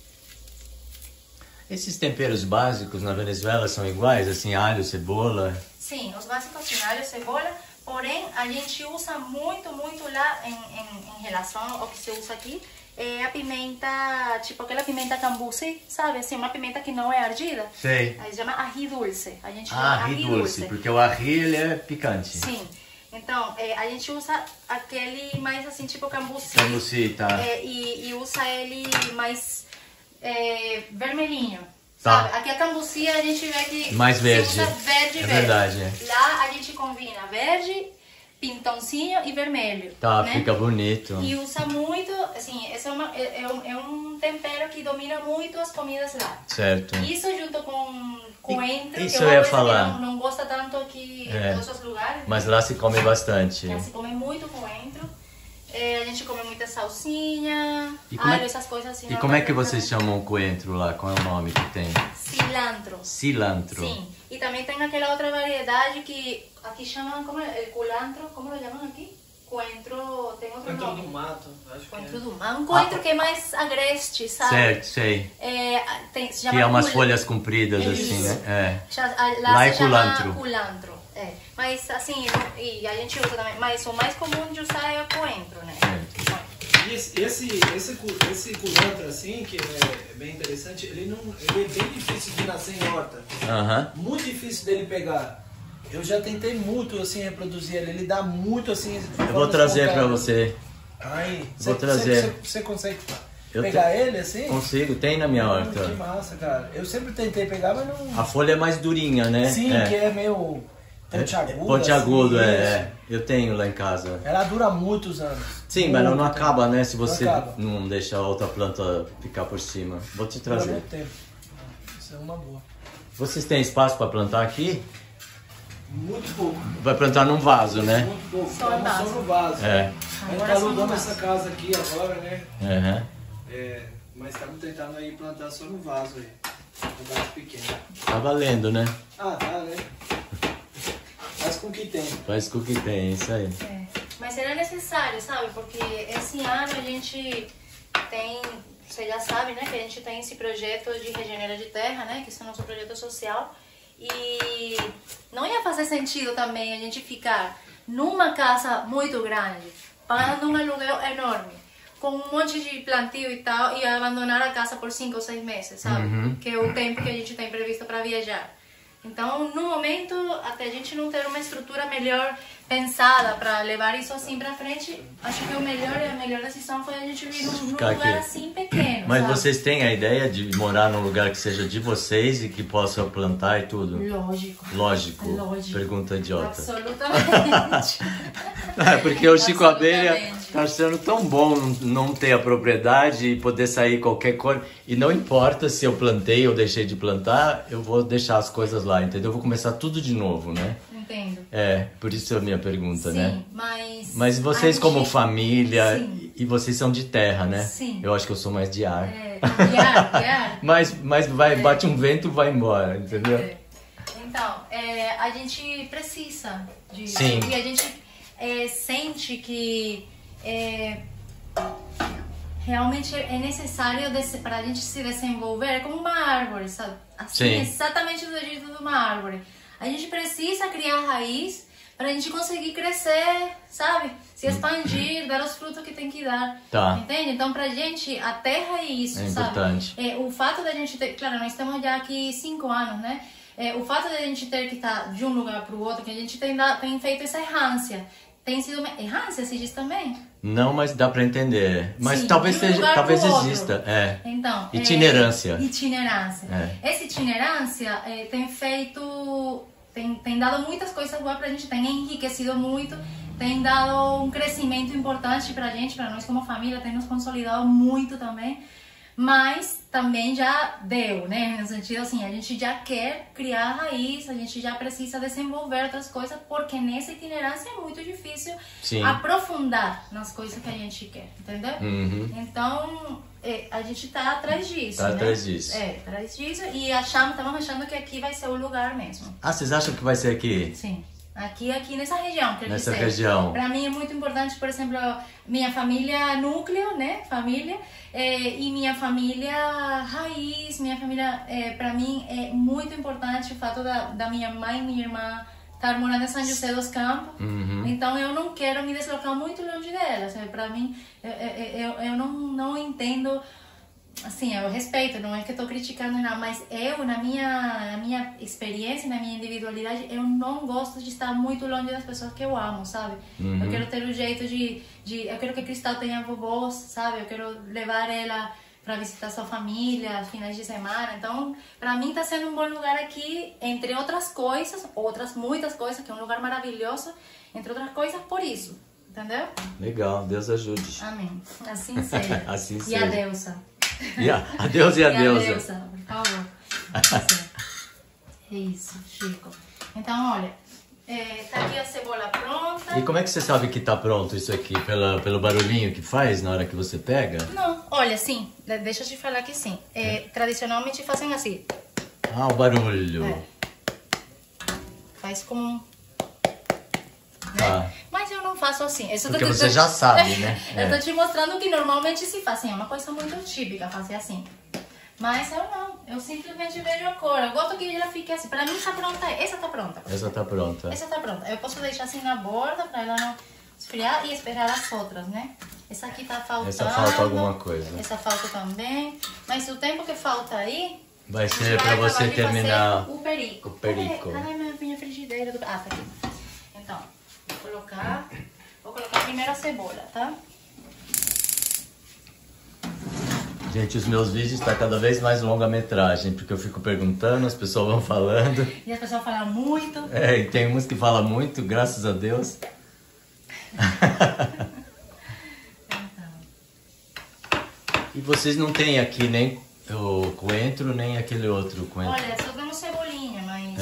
Esses temperos básicos na Venezuela são iguais? Assim, alho, cebola? Sim, os básicos são alho, cebola. Porém, a gente usa muito lá em relação ao que se usa aqui, a pimenta, tipo aquela pimenta cambuci, sabe? Assim, uma pimenta que não é ardida. Sei. Aí se chama ají dulce. A gente chama ají dulce, porque o ají ele é picante. Sim. Então, a gente usa aquele mais assim, tipo cambuci. Cambuci, tá. E usa ele mais vermelhinho. Tá. Sabe? Aqui a cambuci a gente vê que mais verde. Se usa verde. Verdade. Lá a gente combina verde, pintãozinho e vermelho. Tá, né? fica bonito. E usa muito, assim, esse é um tempero que domina muito as comidas lá. Certo. Isso junto com coentro, isso que eu ia falar. Não gosta tanto aqui em todos os lugares. Mas lá se come bastante. Lá se come muito coentro. A gente come muita salsinha, alho, essas coisas assim. E como é que vocês chamam o coentro lá? Qual é o nome que tem? Cilantro. Cilantro. Sim. E também tem aquela outra variedade que aqui chamam, como é? El culantro, como lo chamam aqui? Coentro, tem outro nome. Coentro do mato, acho que coentro do mato. Um coentro que é mais agreste, sabe? Certo, sei. Se chama que é umas folhas compridas assim, né? Lá se chama culantro. Mas assim, e a gente usa também, mas o mais comum de usar é o coentro, né? E esse culantro assim, que é bem interessante, ele é bem difícil de nascer em horta. Muito difícil dele pegar. Eu já tentei muito assim reproduzir ele dá muito assim. Eu vou trazer pra você. Vou trazer. Você consegue pegar ele assim? Consigo, tem na minha horta. Que massa, cara. Eu sempre tentei pegar, mas não... A folha é mais durinha, né? Sim, que é meio pontiagudo. Pontiagudo, assim, Eu tenho lá em casa. Ela dura muitos anos. Sim, mas não acaba, né? Se você não deixar a outra planta ficar por cima. Vou te trazer. Muito tempo. Isso é uma boa. Vocês têm espaço para plantar aqui? Muito pouco. Vai plantar num vaso, né? Muito pouco. Só no vaso. A gente tá alugando essa casa aqui agora, né? Mas estamos tentando aí plantar só no vaso aí. Um vaso pequeno. Tá valendo, né? Tá, né? Faz com o que tem. Faz com o que tem, isso aí. Mas era necessário, sabe? Porque esse ano a gente tem, você já sabe, né? Que a gente tem esse projeto de Regenera de Terra, né? Que é o nosso projeto social. E não ia fazer sentido também a gente ficar numa casa muito grande, pagando um aluguel enorme, com um monte de plantio e tal, e abandonar a casa por 5 ou 6 meses, sabe? Que é o tempo que a gente tem previsto para viajar. Então, no momento, até a gente não ter uma estrutura melhor pensada para levar isso assim para frente, acho que a melhor decisão foi a gente vir num lugar assim pequeno. Mas sabe? vocês têm a ideia de morar num lugar que seja de vocês e que possa plantar e tudo? Lógico. Pergunta idiota. Absolutamente. Porque o Chico Abelha, Tá achando tão bom não ter a propriedade e poder sair qualquer coisa. E não importa se eu plantei ou deixei de plantar, eu vou deixar as coisas lá, entendeu? Eu vou começar tudo de novo, né? Entendo. Por isso é a minha pergunta, sim, né? Mas vocês como família, sim. E vocês são de terra, né? Sim. Eu acho que eu sou mais de ar. De ar. Mas bate um vento e vai embora, entendeu? Então, a gente precisa disso. Sim. E a gente sente que realmente é necessário para a gente se desenvolver como uma árvore, sabe? Assim, Sim. Exatamente do jeito de uma árvore. A gente precisa criar raiz para a gente conseguir crescer, sabe? Se expandir, dar os frutos que tem que dar. Tá. Entende? Então, pra gente, a terra é isso, sabe? Importante. O fato da gente ter... Claro, nós estamos já aqui 5 anos, né? O fato da gente ter que estar de um lugar para o outro, que a gente tem feito essa errância. Tem sido... Errância se diz também? Não, mas dá pra entender. Mas Sim, talvez exista. Então, itinerância. Itinerância. Essa itinerância tem feito... Tem dado muitas coisas boas pra gente, tem enriquecido muito, tem dado um crescimento importante pra gente, pra nós como família, tem nos consolidado muito também. Mas também já deu, né? No sentido assim, a gente já quer criar raiz, a gente já precisa desenvolver outras coisas, porque nessa itinerância é muito difícil aprofundar nas coisas que a gente quer, entendeu? Uhum. Então, a gente tá atrás disso, Tá né? atrás disso. Atrás disso e estamos achando que aqui vai ser o lugar mesmo. Ah, vocês acham que vai ser aqui? Sim. Aqui nessa região, quer Nessa dizer. região. Para mim é muito importante, por exemplo, minha família núcleo, né? Família. E minha família raiz, minha família, para mim é muito importante o fato da minha mãe e minha irmã estar morando em São José dos Campos. Uhum. Então eu não quero me deslocar muito longe dela, sabe? Para mim, eu não entendo. Assim, eu respeito, não é que eu tô criticando nada, mas eu, na minha experiência, na minha individualidade, eu não gosto de estar muito longe das pessoas que eu amo, sabe? Uhum. Eu quero ter o jeito eu quero que Cristal tenha vovós, sabe? Eu quero levar ela para visitar sua família, finais de semana. Então, para mim tá sendo um bom lugar aqui, entre outras coisas, muitas coisas, que é um lugar maravilhoso, entre outras coisas, por isso, entendeu? Legal, Deus ajude. Amém. Assim seja. Assim E seja. a deusa. Adeus e a deusa. Por favor. É isso, Chico. Então, olha, tá aqui a cebola pronta. E como é que você sabe que tá pronto isso aqui? Pelo barulhinho que faz na hora que você pega? Não, olha, sim, deixa eu te falar que sim. Tradicionalmente fazem assim. Ah, o barulho. Faz como... Tá. Mas eu não faço assim. Isso Porque você já sabe, né? Eu tô te mostrando que normalmente se faz assim. É uma coisa muito típica fazer assim. Mas eu não. Eu simplesmente vejo a cor. Eu gosto que ela fique assim. Pra mim tá pronta. Essa tá pronta. Essa tá pronta. Essa tá pronta. Eu posso deixar assim na borda pra ela não esfriar e esperar as outras, né? Essa aqui tá faltando. Essa falta alguma coisa. Essa falta também. Mas o tempo que falta aí... Vai ser pra você terminar o perico. O perico. Cadê minha frigideira? Ah, tá aqui. Então... Vou colocar primeiro a cebola, tá? Gente, os meus vídeos tá cada vez mais longa-metragem, porque eu fico perguntando, as pessoas vão falando. E as pessoas falam muito. E tem uns que falam muito, graças a Deus. E vocês não tem aqui nem o coentro, nem aquele outro coentro? Olha, só damos cebolinha, mas...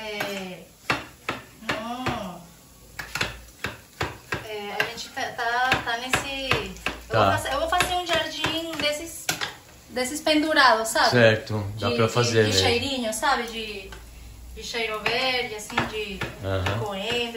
a gente tá nesse... Eu vou fazer um jardim desses pendurados, sabe? Certo, dá pra fazer, de né? cheirinho, sabe? De cheiro verde, assim, de coentro,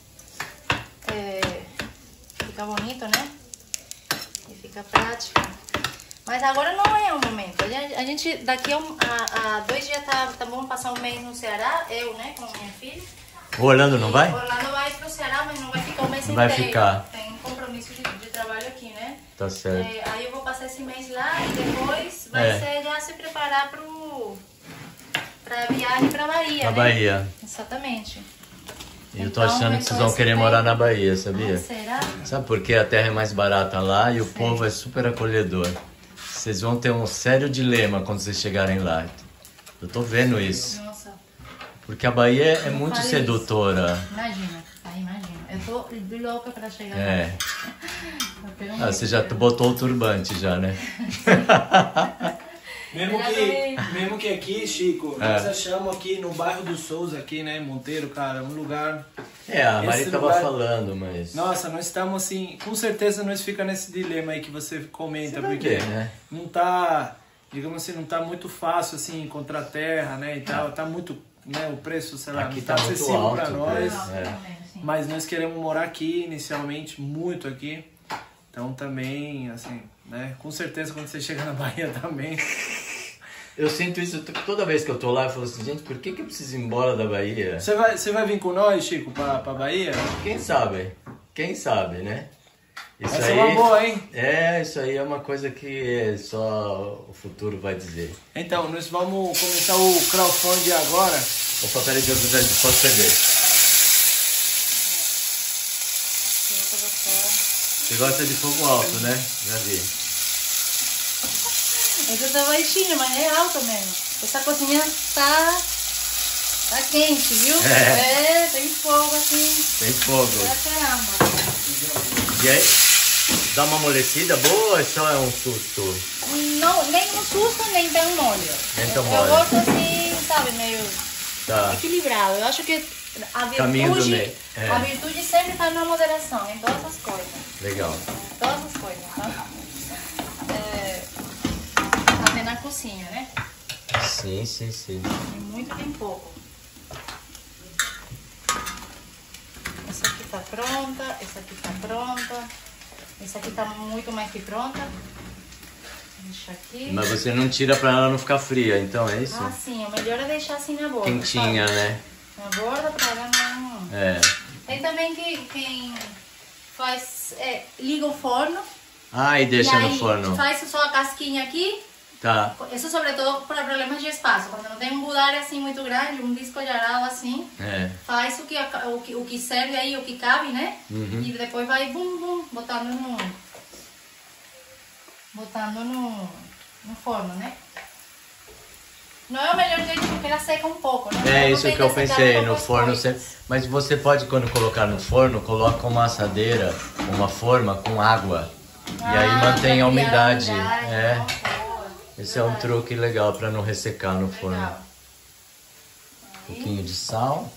fica bonito, né? E fica prático. Mas agora não é o momento. A gente daqui a 2 dias tá bom passar um mês no Ceará, eu, né, com minha filha. O Orlando não vai? O Orlando vai pro Ceará, mas não vai ficar o mês inteiro. Vai ficar. Tem compromisso de trabalho aqui, né? Tá certo. Aí eu vou passar esse mês lá e depois vai ser já se preparar pra viagem pra Bahia, Na né? Bahia. Exatamente. E eu tô achando que vocês vão querer morar na Bahia, sabia? Será? Sabe por quê? A terra é mais barata lá e o povo é super acolhedor. Vocês vão ter um sério dilema quando vocês chegarem lá. Eu tô vendo isso. Nossa. Porque a Bahia é muito sedutora. Imagina, imagina. eu tô louca pra chegar lá. Você já botou o turbante já, né? Mesmo que aqui, Chico, nós achamos aqui no bairro do Souza, aqui, né, Monteiro, cara, um lugar... A Mari tava falando, mas... Nossa, nós estamos assim, com certeza nós fica nesse dilema aí que você comenta, porque né? Não tá, digamos assim, não tá muito fácil, assim, encontrar terra, né, e tal, tá muito, né, o preço, sei lá, aqui não tá muito acessível alto, pra nós, Mas nós queremos morar aqui, inicialmente, muito aqui, então também, assim, né, com certeza quando você chega na Bahia também... Eu sinto isso toda vez que eu tô lá, eu falo assim, gente, por que eu preciso ir embora da Bahia? Você vai vir com nós, Chico, pra Bahia? Quem sabe? Quem sabe, né? Isso Essa é uma boa, hein? Isso aí é uma coisa que só o futuro vai dizer. Então, nós vamos começar o crowdfunding agora. Opa, peraí que eu posso perder. Você gosta de fogo alto, né? Já vi. Esse tá baixinho, mas é alto mesmo. Essa cozinha tá quente, viu? Tem fogo assim. Tem fogo. Caramba. E aí, dá uma amolecida boa ou só é um susto? Não, nem um susto, nem tão mole. Nem tão Eu mole. gosto assim, sabe, meio equilibrado. Eu acho que a virtude sempre tá na moderação, em todas as coisas. Legal. Em todas as coisas, tá? Até na cozinha, né? Sim. Tem muito, tem pouco. Essa aqui tá pronta, essa aqui tá pronta. Essa aqui tá muito mais que pronta. Deixa aqui. Mas você não tira pra ela não ficar fria, então é isso? Ah, sim, o melhor é deixar assim na borda. Quentinha, sabe? né? Na borda pra ela não... Tem também quem faz... liga o forno. E deixa e aí no forno. Faz só a casquinha aqui. Tá. Isso sobretudo para problemas de espaço. Quando não tem um budar assim muito grande, um disco de aral assim, faz o que serve aí, o que cabe, né? E depois vai botando no forno, né? Não é o melhor jeito porque ela seca um pouco, né? É isso que eu pensei, no forno sempre. Mas você pode, quando colocar no forno, coloca uma assadeira, uma forma com água. E aí mantém a umidade. Esse é um truque legal para não ressecar no forno. Legal. Um pouquinho de sal.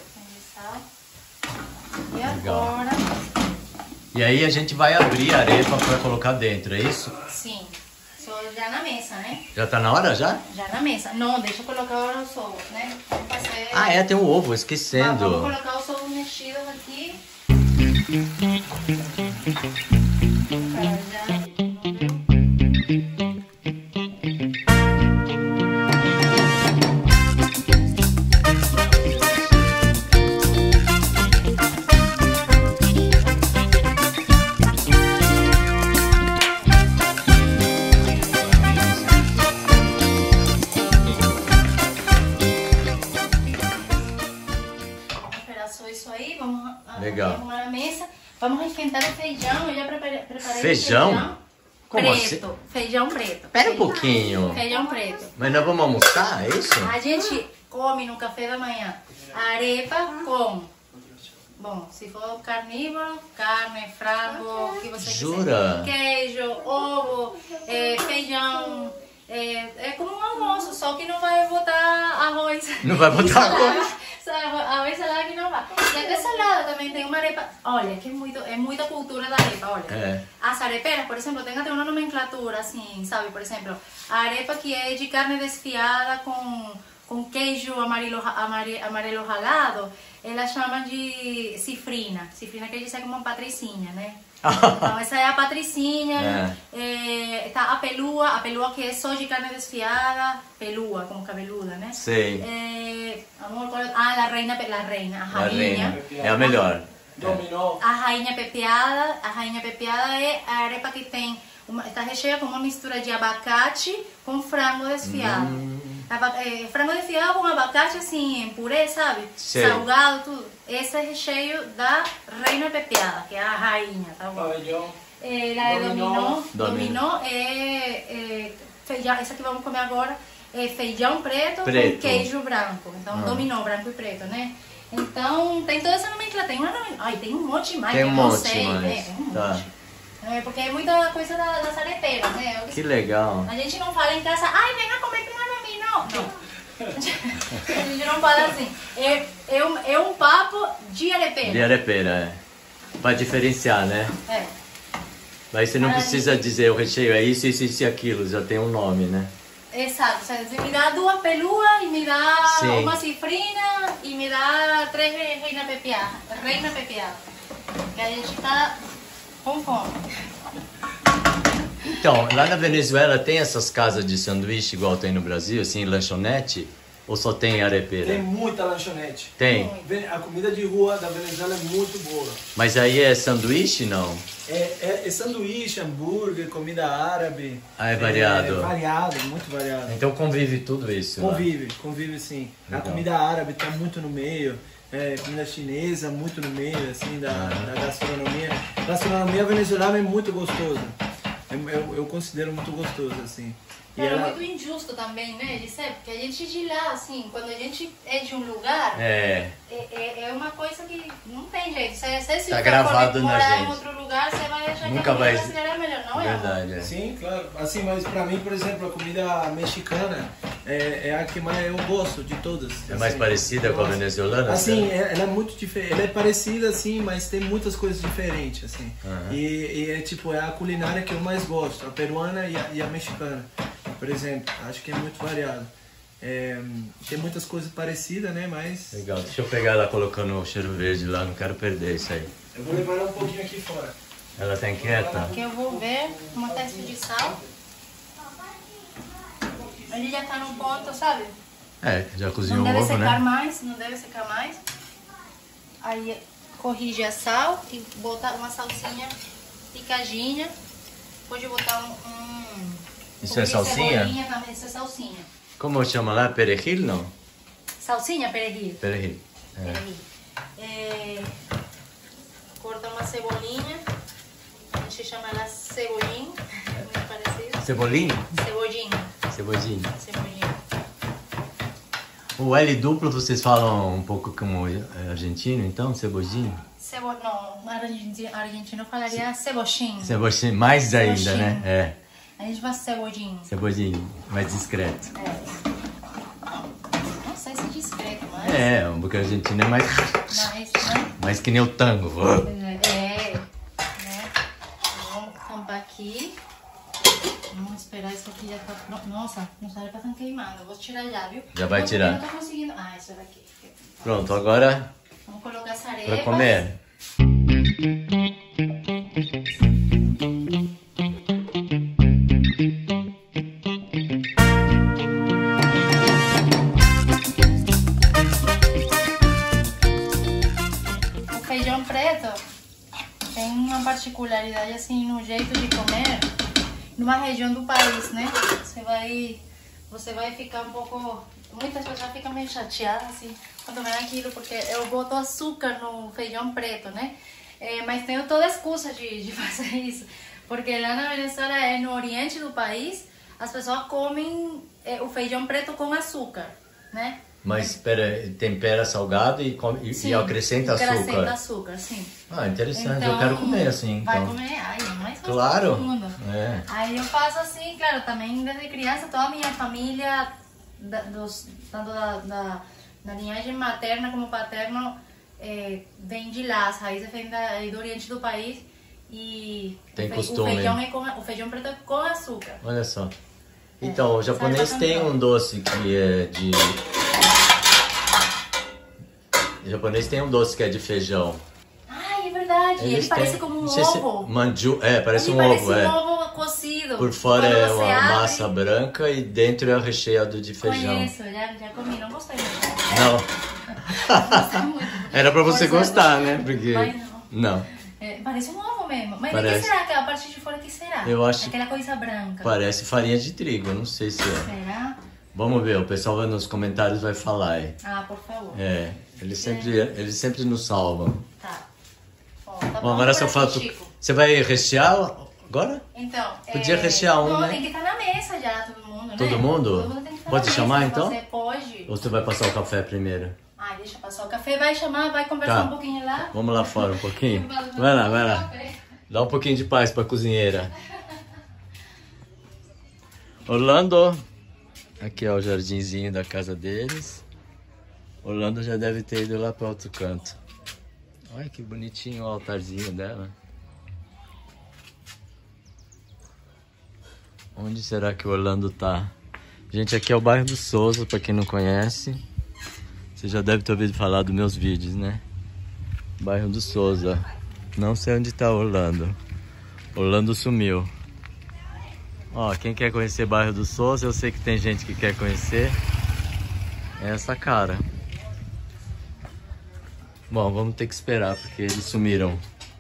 E agora... E aí a gente vai abrir a arepa para colocar dentro, é isso? Sim. Só já na mesa, né? Já tá na hora já? Já na mesa. Não, deixa eu colocar agora os ovos, né? Vamos fazer... Tem o ovo, esquecendo. Vamos colocar os ovos mexidos aqui. Arrumar a mesa. Vamos esquentar o feijão. Eu já preparei feijão. Como preto. assim? Feijão preto. Espera um pouquinho. Feijão preto. Mas nós vamos almoçar, é isso? A gente come no café da manhã arepa com... Bom, se for carnívoro, carne, frango, o que você Jura? quiser. Queijo, ovo, feijão. É como um almoço, só que não vai botar arroz. Não vai botar arroz? Arroz, salada que não vai. E até salada também tem uma arepa. Olha, que é muita cultura da arepa, olha. As areperas, por exemplo, tem até uma nomenclatura assim, sabe? Por exemplo, a arepa que é de carne desfiada com queijo amarelo ralado, ela chama de cifrina. Cifrina quer dizer como uma patricinha, né? Então, essa é a patricinha. Tá a pelua que é só de carne desfiada, pelua, como cabeluda, né? Sei. La reina, a rainha. É a melhor. Dominó. A rainha pepeada é a arepa que tem está recheada com uma mistura de abacate com frango desfiado. Frango desfiado com abacate assim, em purê, sabe? Sei. Salgado, tudo. Esse é o recheio da reina pepeada, que é a rainha, tá bom? La de dominó é feijão, essa que vamos comer agora é feijão preto com queijo branco. Então, dominó, branco e preto, né? Então, tem toda essa nomenclatura. Tem um monte mais. Tem um eu não monte sei, mais. né? Tem um Tá. monte. É porque é muita coisa das arepeiras, né? Que legal. A gente não fala em casa, ai, vem a comer pinganami, não. Não. A gente não fala assim. É um papo de arepeira. De arepeira, é. Pra diferenciar, né? É. Aí você não precisa dizer o recheio é isso, isso, isso e aquilo, já tem um nome, né? Exato, o sea, me dá 2 peluas e me dá Sim. uma cifrina e me dá 3 reina pepiada. Que a gente tá com fome. Então, lá na Venezuela tem essas casas de sanduíche igual tem no Brasil, assim, lanchonete? Ou só tem arepeira? Tem muita lanchonete. Tem. A comida de rua da Venezuela é muito boa. Mas aí é sanduíche, não? É sanduíche, hambúrguer, comida árabe. Ah, é variado. É variado, muito variado. Então convive tudo isso lá. Convive sim. Legal. A comida árabe tá muito no meio. Comida chinesa muito no meio, assim, da gastronomia. A gastronomia venezuelana é muito gostosa. Eu considero muito gostoso, assim. Mas é muito injusto também, né, de ser, porque a gente de lá, assim, quando a gente é de um lugar, é uma coisa que não tem jeito. Se você Tá gravado na morar gente. em outro lugar, você vai achar Nunca que a comida vai- brasileira é melhor, não é? Verdade, é. Sim, claro. Assim, mas pra mim, por exemplo, a comida mexicana é a que mais eu gosto de todas. É mais assim, parecida com a venezuelana? Assim, sério? ela é muito diferente. Ela é parecida, assim, mas tem muitas coisas diferentes, assim. Aham. E é tipo, é a culinária que eu mais gosto, a peruana e a mexicana, por exemplo. Acho que é muito variado. Tem muitas coisas parecidas, né, mas... Legal, deixa eu pegar ela colocando o cheiro verde lá, não quero perder isso aí. Eu vou levar ela um pouquinho aqui fora. Ela tá inquieta? Aqui eu vou ver uma teste de sal. Ele já tá num ponto, sabe? É, já cozinhou Não o deve ovo, secar né? mais, não deve secar mais. Aí corrige a sal e botar uma salsinha picadinha. Pode botar Isso é salsinha? cebolinha também, isso é salsinha. Como chama lá? Perejil, não? Salsinha, perejil. Perejil. Perejil. Corta uma cebolinha. A gente chama ela cebolinho. É muito parecido. Cebolinho? Cebolinho. Cebolinho. Cebolinho. O L duplo vocês falam um pouco como argentino, então? Cebolinho? Não, argentino falaria cebolinho. Cebolinho, mais ainda, Cebolinho. né? É. A gente faz cebolinho. Cebolinho, mais discreto. Não sei se é discreto, mas... Porque o argentino é mais... Mas, né? mais que nem o tango. Né? Vamos tampar aqui. Vamos esperar isso aqui já tá pronto. Nossa, não sabe pra tão queimado. Eu vou tirar já, viu? Já vai Não, tirar. Eu não tô conseguindo. Ah, isso daqui. Pronto, agora Vamos colocar essa areia. pra comer. O feijão preto tem uma particularidade assim no jeito de comer numa região do país, né? Você vai ficar um pouco... Muitas pessoas ficam meio chateadas assim quando vem aquilo, porque eu boto açúcar no feijão preto, né? Mas tenho toda a excusa de fazer isso, porque lá na Venezuela, no oriente do país, as pessoas comem o feijão preto com açúcar, né? Mas tempera salgado e acrescenta açúcar. Acrescenta açúcar, sim. Ah, interessante. Então, eu quero comer assim. Vai Então. comer? Ai, é mais gostoso Claro. do mundo. É. Aí eu faço assim, claro, também desde criança, toda a minha família, tanto da linhagem materna como paterna, vem de lá, as raízes vêm do oriente do país. E Tem o costume. o feijão preto é com açúcar. Olha só. Então, o japonês Sabe tem bastante. um doce que é de... O japonês tem um doce que é de feijão. Ai, é verdade, ele parece têm- como um não sei se- ovo. Manju, parece Ele um parece ovo, um ovo cozido. Por fora Quando é você uma abre, massa branca e dentro é recheado de feijão. Conheço, já comi, não gostei muito. Não. Gostei muito. Era pra você Pode ser, gostar, né? Porque... Mas Não. Parece um ovo mesmo. Mas de Parece. que será que a parte de fora que será? Eu acho- Aquela coisa branca. Parece farinha de trigo, eu não sei se é. Será? Vamos ver, o pessoal nos comentários vai falar aí. Ah, por favor. Eles sempre nos salvam. Tá. Ó, tá Bom, agora por só aqui, falta... Chico. Você vai rechear agora? Então, Podia rechear um, não, né? tem que estar na mesa já, todo mundo, né? Todo mundo? Todo mundo tem que estar Pode na chamar, mesa. então? Você pode. Ou você vai passar o café primeiro? Ai, deixa passar o café, vai chamar, vai conversar um pouquinho lá. Vamos lá fora um pouquinho? Vai lá. Dá um pouquinho de paz pra cozinheira. Orlando. Aqui é o jardinzinho da casa deles. Orlando já deve ter ido lá para outro canto. Olha que bonitinho o altarzinho dela. Onde será que o Orlando tá? Gente, aqui é o bairro do Souza, para quem não conhece. Você já deve ter ouvido falar dos meus vídeos, né? Bairro do Souza. Não sei onde tá o Orlando. Orlando sumiu. Ó, quem quer conhecer bairro do Souza, eu sei que tem gente que quer conhecer. É essa cara. Bom, vamos ter que esperar, porque eles sumiram.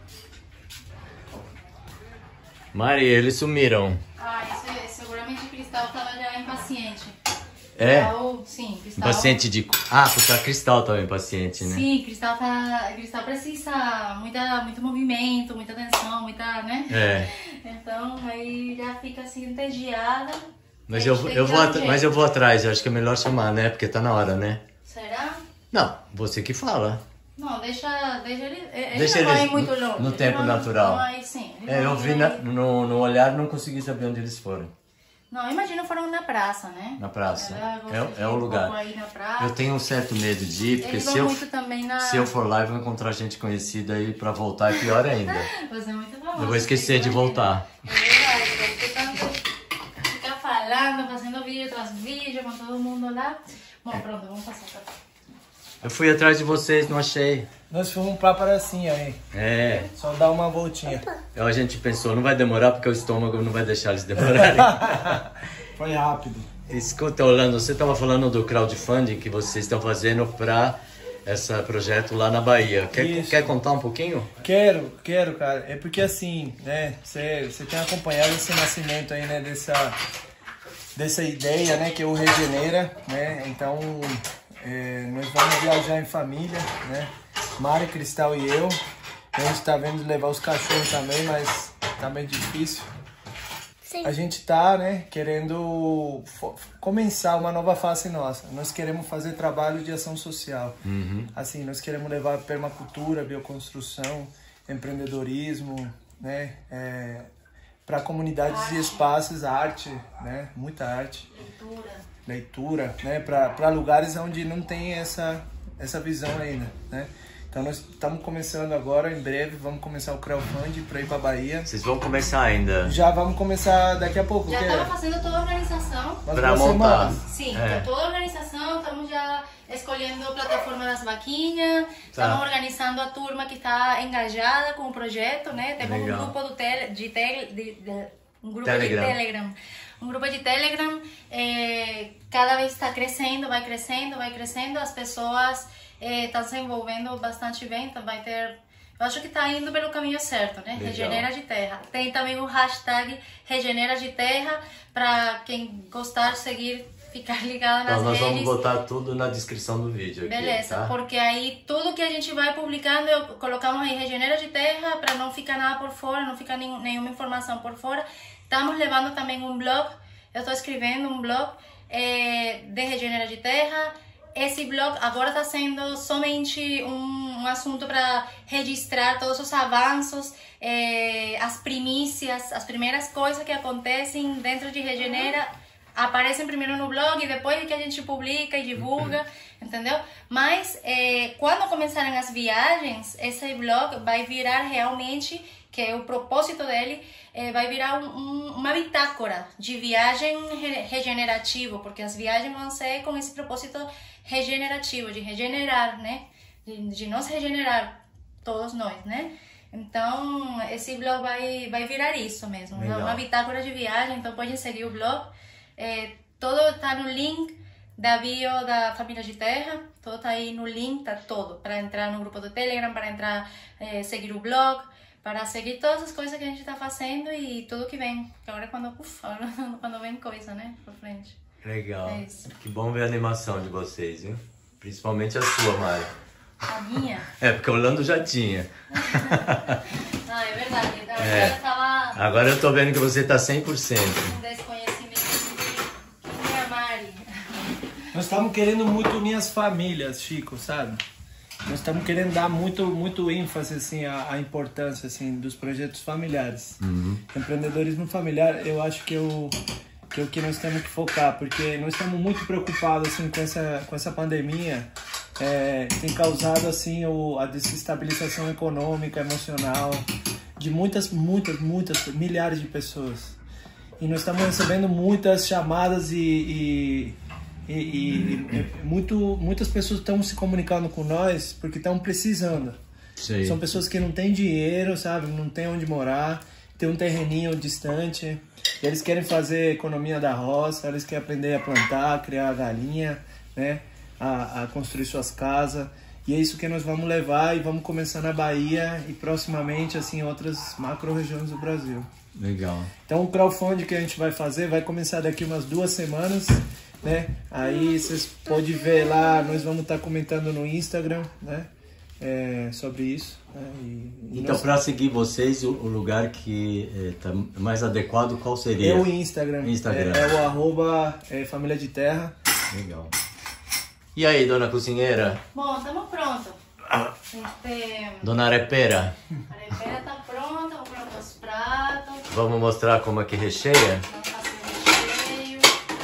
Mari, eles sumiram. Seguramente o Cristal tava já impaciente. É? Sim, Cristal. Impaciente de... Ah, porque a Cristal tava impaciente, né? Sim, Cristal precisa muito movimento, muita atenção, muita, né? Então, aí já fica assim, entediada. Mas eu vou atrás, eu acho que é melhor chamar, né? Porque tá na hora, né? Será? Não, você que fala. Não, deixa ele. Deixa não vai eles muito longe. no tempo natural. Sim, eu vi no olhar, não consegui saber onde eles foram. Não, imagino foram na praça, né? Na praça. É o lugar. Aí na praça. Eu tenho um certo medo de ir, porque se eu for lá, eu vou encontrar gente conhecida aí pra voltar, é pior ainda. Você é muito famoso. Eu vou esquecer de voltar. É verdade, você ficar falando, fazendo vídeo atrás vídeo com todo mundo lá. Bom, pronto, vamos passar. Eu fui atrás de vocês, não achei. Nós fomos pra pracinha aí. Só dar uma voltinha. A gente pensou, não vai demorar porque o estômago não vai deixar eles demorarem. Foi rápido. Escuta, Orlando, você estava falando do crowdfunding que vocês estão fazendo para esse projeto lá na Bahia. Quer contar um pouquinho? Quero, cara. É porque assim, né, você tem acompanhado esse nascimento aí, né, dessa ideia, né, que é o Regenera, né, então nós vamos viajar em família, né, Mari, Cristal e eu. A gente tá vendo levar os cachorros também, mas tá meio difícil. Sim. A gente tá, né, querendo começar uma nova fase nossa. Nós queremos fazer trabalho de ação social. Assim, nós queremos levar permacultura, bioconstrução, empreendedorismo, né, para comunidades e espaços, arte, né, muita arte. Leitura, né, para lugares onde não tem essa visão ainda, né. Então nós estamos começando agora, em breve, vamos começar o crowdfunding para ir para Bahia. Vocês vão começar ainda? Já vamos começar daqui a pouco. Já estamos fazendo toda a organização. Para montar. Sim, toda a organização, estamos já escolhendo a plataforma das vaquinhas, estamos organizando a turma que está engajada com o projeto, né? Temos um grupo de Telegram. Um grupo de Telegram, cada vez está crescendo, vai crescendo, as pessoas estão se envolvendo bastante bem, então vai ter... Eu acho que está indo pelo caminho certo, né? Legal. Regenera de Terra. Tem também o hashtag Regenera de Terra, para quem gostar de seguir, ficar ligado nas redes. Nós vamos botar tudo na descrição do vídeo aqui. Beleza, tá? Porque aí tudo que a gente vai publicando, colocamos aí Regenera de Terra, para não ficar nada por fora, não ficar nenhuma informação por fora. Estamos levando também um blog, eu estou escrevendo um blog de Regenera de Terra. Esse blog agora está sendo somente um assunto para registrar todos os avanços, as primícias, as primeiras coisas que acontecem dentro de Regenera, aparecem primeiro no blog e depois que a gente publica e divulga, entendeu? Mas quando começarem as viagens, esse blog vai virar realmente, que é o propósito dele, vai virar uma bitácora de viagem regenerativo, porque as viagens vão ser com esse propósito regenerativo, de regenerar, né? De nos regenerar, todos nós, né? Então, esse blog vai virar isso mesmo, né? Uma bitácora de viagem, então pode seguir o blog. Todo está no link da bio da Família de Terra, todo está aí no link, tá todo, para entrar no grupo do Telegram, para entrar, seguir o blog, para seguir todas as coisas que a gente está fazendo e tudo que vem. Agora é quando vem coisa, né, por frente. Legal. É isso. Que bom ver a animação de vocês, viu? Principalmente a sua, Mari. A minha? Porque o Orlando já tinha. Não, é verdade. Eu tava... Agora eu tô vendo que você tá 100%. Um desconhecimento. Quem é a Mari? nós estamos querendo muito unir as famílias, Chico, sabe? Nós estamos querendo dar muito ênfase assim, à importância assim, dos projetos familiares. Empreendedorismo familiar, eu acho que é o que nós temos que focar, porque nós estamos muito preocupados assim, com essa pandemia. Tem causado assim, a desestabilização econômica, emocional de muitas, milhares de pessoas. E nós estamos recebendo muitas chamadas e muitas pessoas estão se comunicando com nós porque estão precisando. Sim. São pessoas que não têm dinheiro, sabe? Não tem onde morar, tem um terreninho distante. Eles querem fazer economia da roça, eles querem aprender a plantar, criar galinha, né? A construir suas casas. E é isso que nós vamos levar e vamos começar na Bahia e proximamente assim, em outras macro-regiões do Brasil. Legal. Então o crowdfunding que a gente vai fazer vai começar daqui umas 2 semanas, né? Aí vocês podem ver lá, nós vamos estar comentando no Instagram, né? Sobre isso. Né? Então, para seguir vocês, o lugar que está mais adequado, qual seria? É o Instagram. É o @Família de Terra. Legal. E aí, dona cozinheira? Bom, estamos prontos. Dona Arepera? A arepera tá pronta, vou pronto os pratos. Vamos mostrar como é que recheia? Vamos fazer recheio.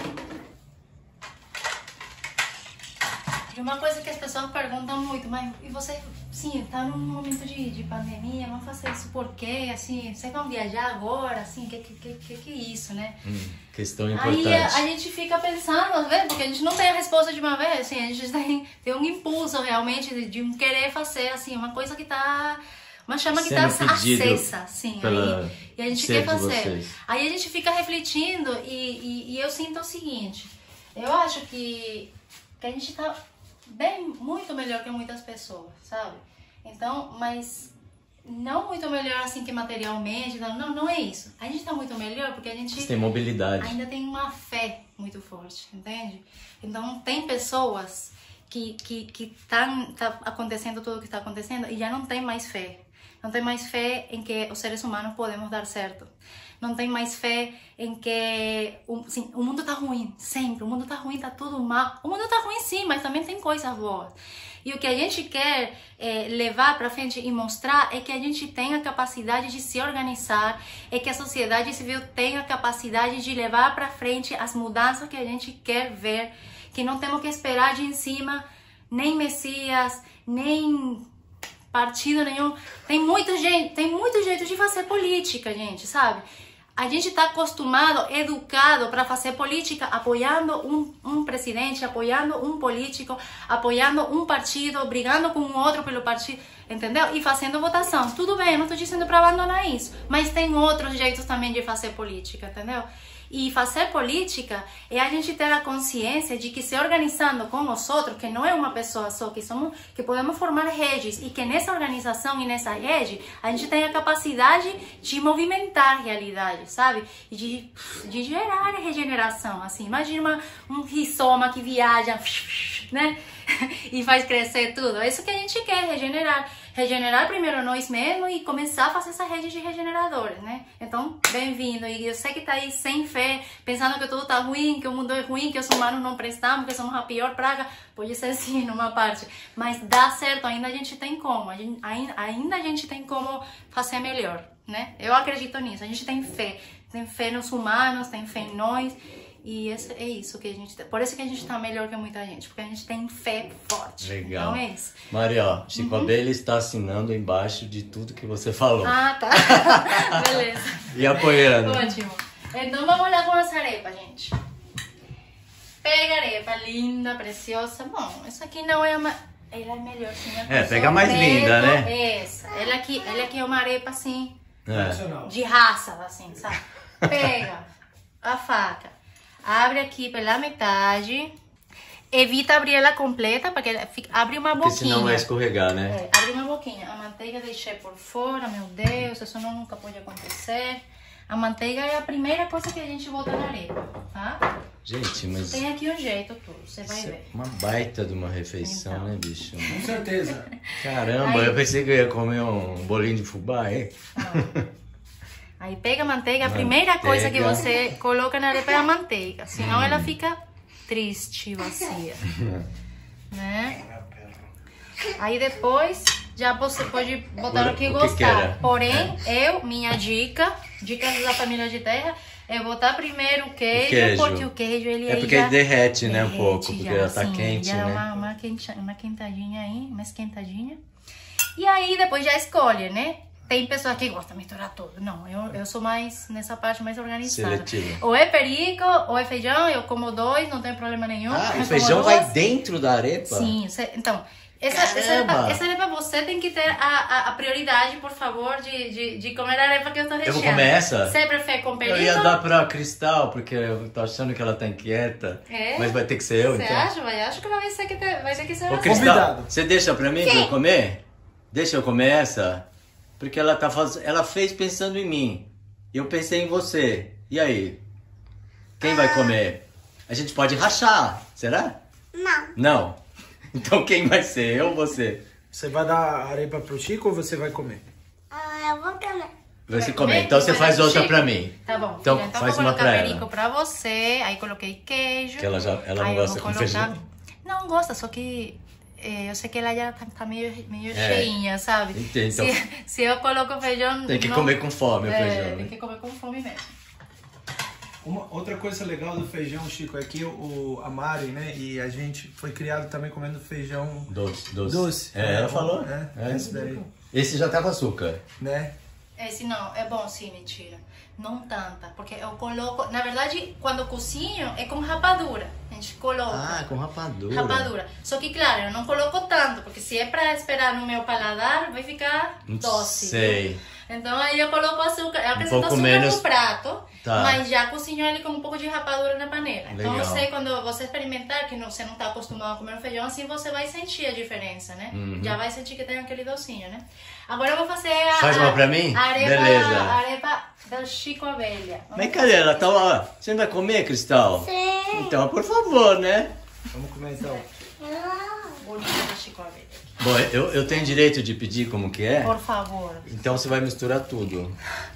E uma coisa que as pessoas perguntam muito, mas e você, sim, tá num momento de pandemia, vamos fazer isso por quê? Assim, vocês vão viajar agora, assim, que é isso, né? Questão importante. Aí a gente fica pensando, às vezes, porque a gente não tem a resposta de uma vez, assim, a gente tem um impulso realmente de um querer fazer, assim, uma coisa que tá... Uma chama que tá acesa, assim, aí, e a gente quer fazer. Aí a gente fica refletindo e eu sinto o seguinte, eu acho que a gente tá muito melhor que muitas pessoas, sabe? Então, mas... não muito melhor assim que materialmente, não é isso. A gente tá muito melhor porque a gente tem mobilidade. Ainda tem uma fé muito forte, entende? Então tem pessoas que tá acontecendo tudo o que está acontecendo e já não tem mais fé. Não tem mais fé em que os seres humanos podemos dar certo. Não tem mais fé em que o mundo tá ruim, sempre. O mundo tá ruim, tá tudo mal. O mundo tá ruim sim, mas também tem coisas boas. E o que a gente quer levar para frente e mostrar é que a gente tem a capacidade de se organizar, é que a sociedade civil tem a capacidade de levar para frente as mudanças que a gente quer ver, que não temos que esperar de em cima nem Messias, nem partido nenhum. Tem muito jeito de fazer política, gente, sabe? A gente está acostumado, educado para fazer política apoiando um presidente, apoiando um político, apoiando um partido, brigando com um outro pelo partido, entendeu? E fazendo votação. Tudo bem, eu não estou dizendo para abandonar isso, mas tem outros jeitos também de fazer política, entendeu? E fazer política é a gente ter a consciência de que se organizando com os outros, que não é uma pessoa só, que podemos formar redes e que nessa organização e nessa rede a gente tem a capacidade de movimentar a realidade, sabe? E de gerar regeneração, assim. Imagina um rizoma que viaja, né? E faz crescer tudo. É isso que a gente quer, regenerar. Regenerar primeiro nós mesmos e começar a fazer essa rede de regeneradores, né? Então, bem-vindo. E eu sei que tá aí sem fé, pensando que tudo tá ruim, que o mundo é ruim, que os humanos não prestamos, que somos a pior praga. Pode ser sim, numa parte. Mas dá certo, ainda a gente tem como. Ainda a gente tem como fazer melhor, né? Eu acredito nisso. A gente tem fé. Tem fé nos humanos, tem fé em nós. E é isso que a gente tem. Por isso que a gente tá melhor que muita gente, porque a gente tem fé forte. Legal. Então é isso. Maria, ó, Chico Abelha está assinando embaixo de tudo que você falou. Ah, tá. Beleza. E apoiando. Ótimo. Então vamos lá com essa arepa, gente. Pega a arepa linda, preciosa. Bom, essa aqui não é uma... Ela é melhor sim. Pega a mais linda, né? Essa. Ela aqui é uma arepa assim, de raça, assim, sabe? Pega a faca. Abre aqui pela metade. Evita abrir ela completa, porque ela abre uma boquinha. Porque senão vai escorregar, né? Abre uma boquinha. A manteiga deixei por fora, meu Deus, isso nunca pode acontecer. A manteiga é a primeira coisa que a gente bota na arepa, tá? Gente, mas... Tem aqui um jeito tudo, você vai ver. Uma baita de uma refeição, então, né, bicho? Com certeza. Caramba, aí... eu pensei que eu ia comer um bolinho de fubá, hein? Aí pega a manteiga, a primeira coisa que você coloca na arepa é a manteiga, senão ela fica triste, vazia. Né? Aí depois já você pode botar o que gostar. Porém, minha dica da família de terra, é botar primeiro o queijo, porque o queijo ele porque já derrete, né, um pouco, porque já tá quente, já né? Uma quentadinha aí, uma esquentadinha. E aí depois já escolhe, né? Tem pessoas que gostam de misturar tudo. Não, eu sou mais nessa parte mais organizada. Seletiva. Ou é perico, ou é feijão, eu como dois, não tem problema nenhum. Ah, o feijão vai dentro da arepa? Sim, então... Essa arepa você tem que ter a prioridade, por favor, de comer a arepa que eu tô recheando. Eu vou comer essa? Você prefere com perigo? Eu ia dar pra Cristal, porque eu tô achando que ela tá inquieta. Mas vai ter que ser eu, então. Você acha? Mas acho que vai ter que ser Ô, você. Cristal, você deixa pra mim pra eu comer? Deixa eu comer essa? Porque ela fez pensando em mim. Eu pensei em você. E aí? Quem vai comer? A gente pode rachar, será? Não. Não? Então quem vai ser? Eu ou você? Você vai dar a arepa pro Chico ou você vai comer? Eu vou comer. Você comer. Então você faz outra pra mim. Tá bom. Então Filha, faz vou uma colocar pra ela. perico pra você. Aí coloquei queijo. Que ela não aí gosta eu vou com feijão. Não gosta, só que eu sei que ela já tá meio cheinha, sabe? Entendi, então. Se eu coloco feijão... Tem que comer com fome o feijão. Tem que comer com fome mesmo. Outra coisa legal do feijão, Chico, é que a Mari, né, e a gente foi criado também comendo feijão doce. Ela falou. Esse daí. Esse já tava açúcar. Né? Esse não, é bom sim, mentira. Não tanta, porque eu coloco... Na verdade, quando cozinho, é com rapadura. A gente coloca. Ah, com rapadura. Rapadura. Só que, claro, eu não coloco tanto, porque se é pra esperar no meu paladar, vai ficar doce. Sei. Viu? Então aí eu coloco açúcar, eu acrescento pouco açúcar menos. no prato, Tá. mas já cozinho ele com um pouco de rapadura na panela. Então Legal. eu sei, quando você experimentar, que você não tá acostumado a comer feijão, assim você vai sentir a diferença, né? Já vai sentir que tem aquele docinho, né? Agora eu vou fazer Faz uma pra mim? a arepa, Beleza. a arepa do Chico Abelha. Mas cadê ela? Tá lá. Você não vai comer, Cristal? Sim. Então, por favor, né? Vamos comer então. Bonita do Chico Abelha. Bom, eu tenho direito de pedir como que é? Por favor. Então você vai misturar tudo.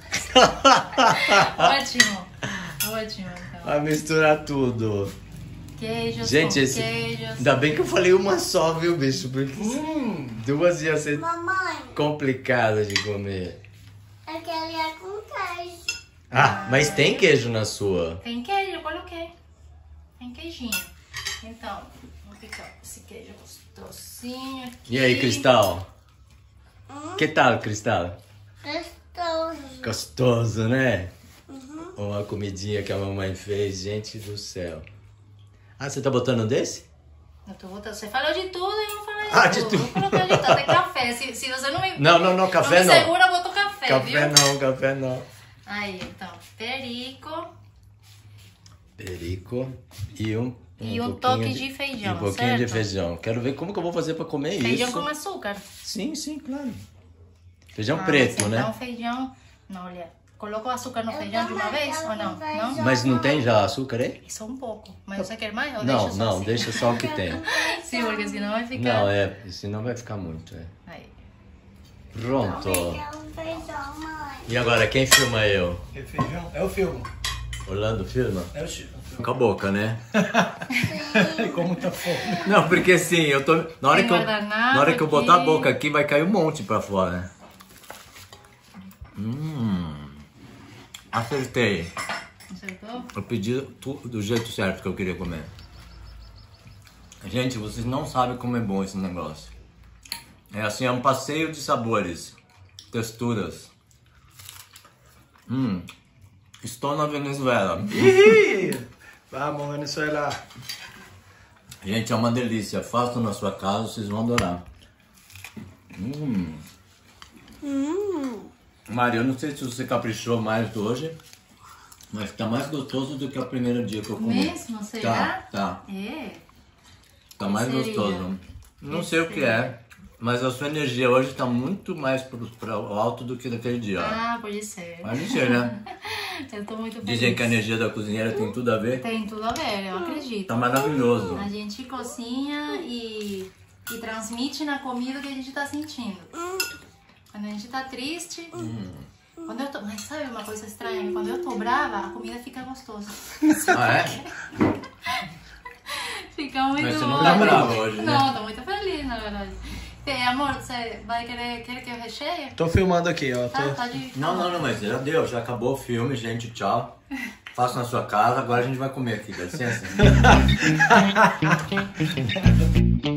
Ótimo. Ótimo, então. Vai misturar tudo. Queijos Gente, com queijos. ainda bem que eu falei uma só, viu, bicho? Porque duas ia ser Mamãe, complicada de comer. eu queria com queijo. Ah, mas tem queijo na sua? Tem queijo, eu coloquei. Tem queijinho. Então, vou picar esse queijo gostosinho aqui. E aí, Cristal? Que tal, Cristal? Gostoso. Gostoso, né? Uma comidinha que a mamãe fez, gente do céu. Ah, você tá botando desse? Eu tô botando. Você falou de tudo e eu não falei Ah, de de tudo. tudo. Vou colocar de tudo. Tem café. Se você não me. Não, café não. não. Me segura, eu boto café, Café viu? não, café não. Aí, então, perico. Perico e um Um pouquinho toque de feijão, um pouquinho de certo? feijão. Quero ver como que eu vou fazer pra comer Feijão isso. com açúcar. Sim, claro. Feijão preto, mas né? então feijão... Não, olha. Colocou açúcar no feijão de uma também vez quero ou não? feijão. Não? Mas não tem já açúcar aí? Só um pouco. Mas você quer mais? Ou Não, deixa só assim? deixa só o que tem. Sim, porque senão vai ficar... Não, senão vai ficar muito. Aí. Pronto. Eu quero um feijão, mãe. E agora, quem filma eu? É feijão? É o filme. Orlando filma? É o Chico. Com a boca, né? Ficou muita fome. Não, porque assim, eu tô. Na hora Tem guardanapo na hora que eu botar a aqui. boca aqui, vai cair um monte pra fora. Acertei. Acertou? Eu pedi tudo do jeito certo que eu queria comer. Gente, vocês não sabem como é bom esse negócio. É assim, é um passeio de sabores, texturas. Estou na Venezuela. Vamos, Venezuela. Gente, é uma delícia. Façam na sua casa, vocês vão adorar. Maria, eu não sei se você caprichou mais hoje, mas tá mais gostoso do que o primeiro dia que eu comi. Mesmo? Será? Tá. É. Tá mais seria? gostoso. Não sei o que é, mas a sua energia hoje tá muito mais para o alto do que daquele dia. Ah, pode ser. Pode ser, né? Eu tô muito feliz. Dizem que a energia da cozinheira tem tudo a ver. Tem tudo a ver, eu acredito. Tá maravilhoso. A gente cozinha e transmite na comida o que a gente tá sentindo. Quando a gente tá triste... Quando eu tô... Mas sabe uma coisa estranha? Quando eu tô brava, a comida fica gostosa. Ah, é? fica muito... Mas você não tá brava hoje, né? Não, tô muito feliz, na verdade. Amor, você vai querer que eu recheie? Tô filmando aqui, ó. Tá de... Não, mas já deu, já acabou o filme, gente, tchau. Faço na sua casa, agora a gente vai comer aqui, dá licença.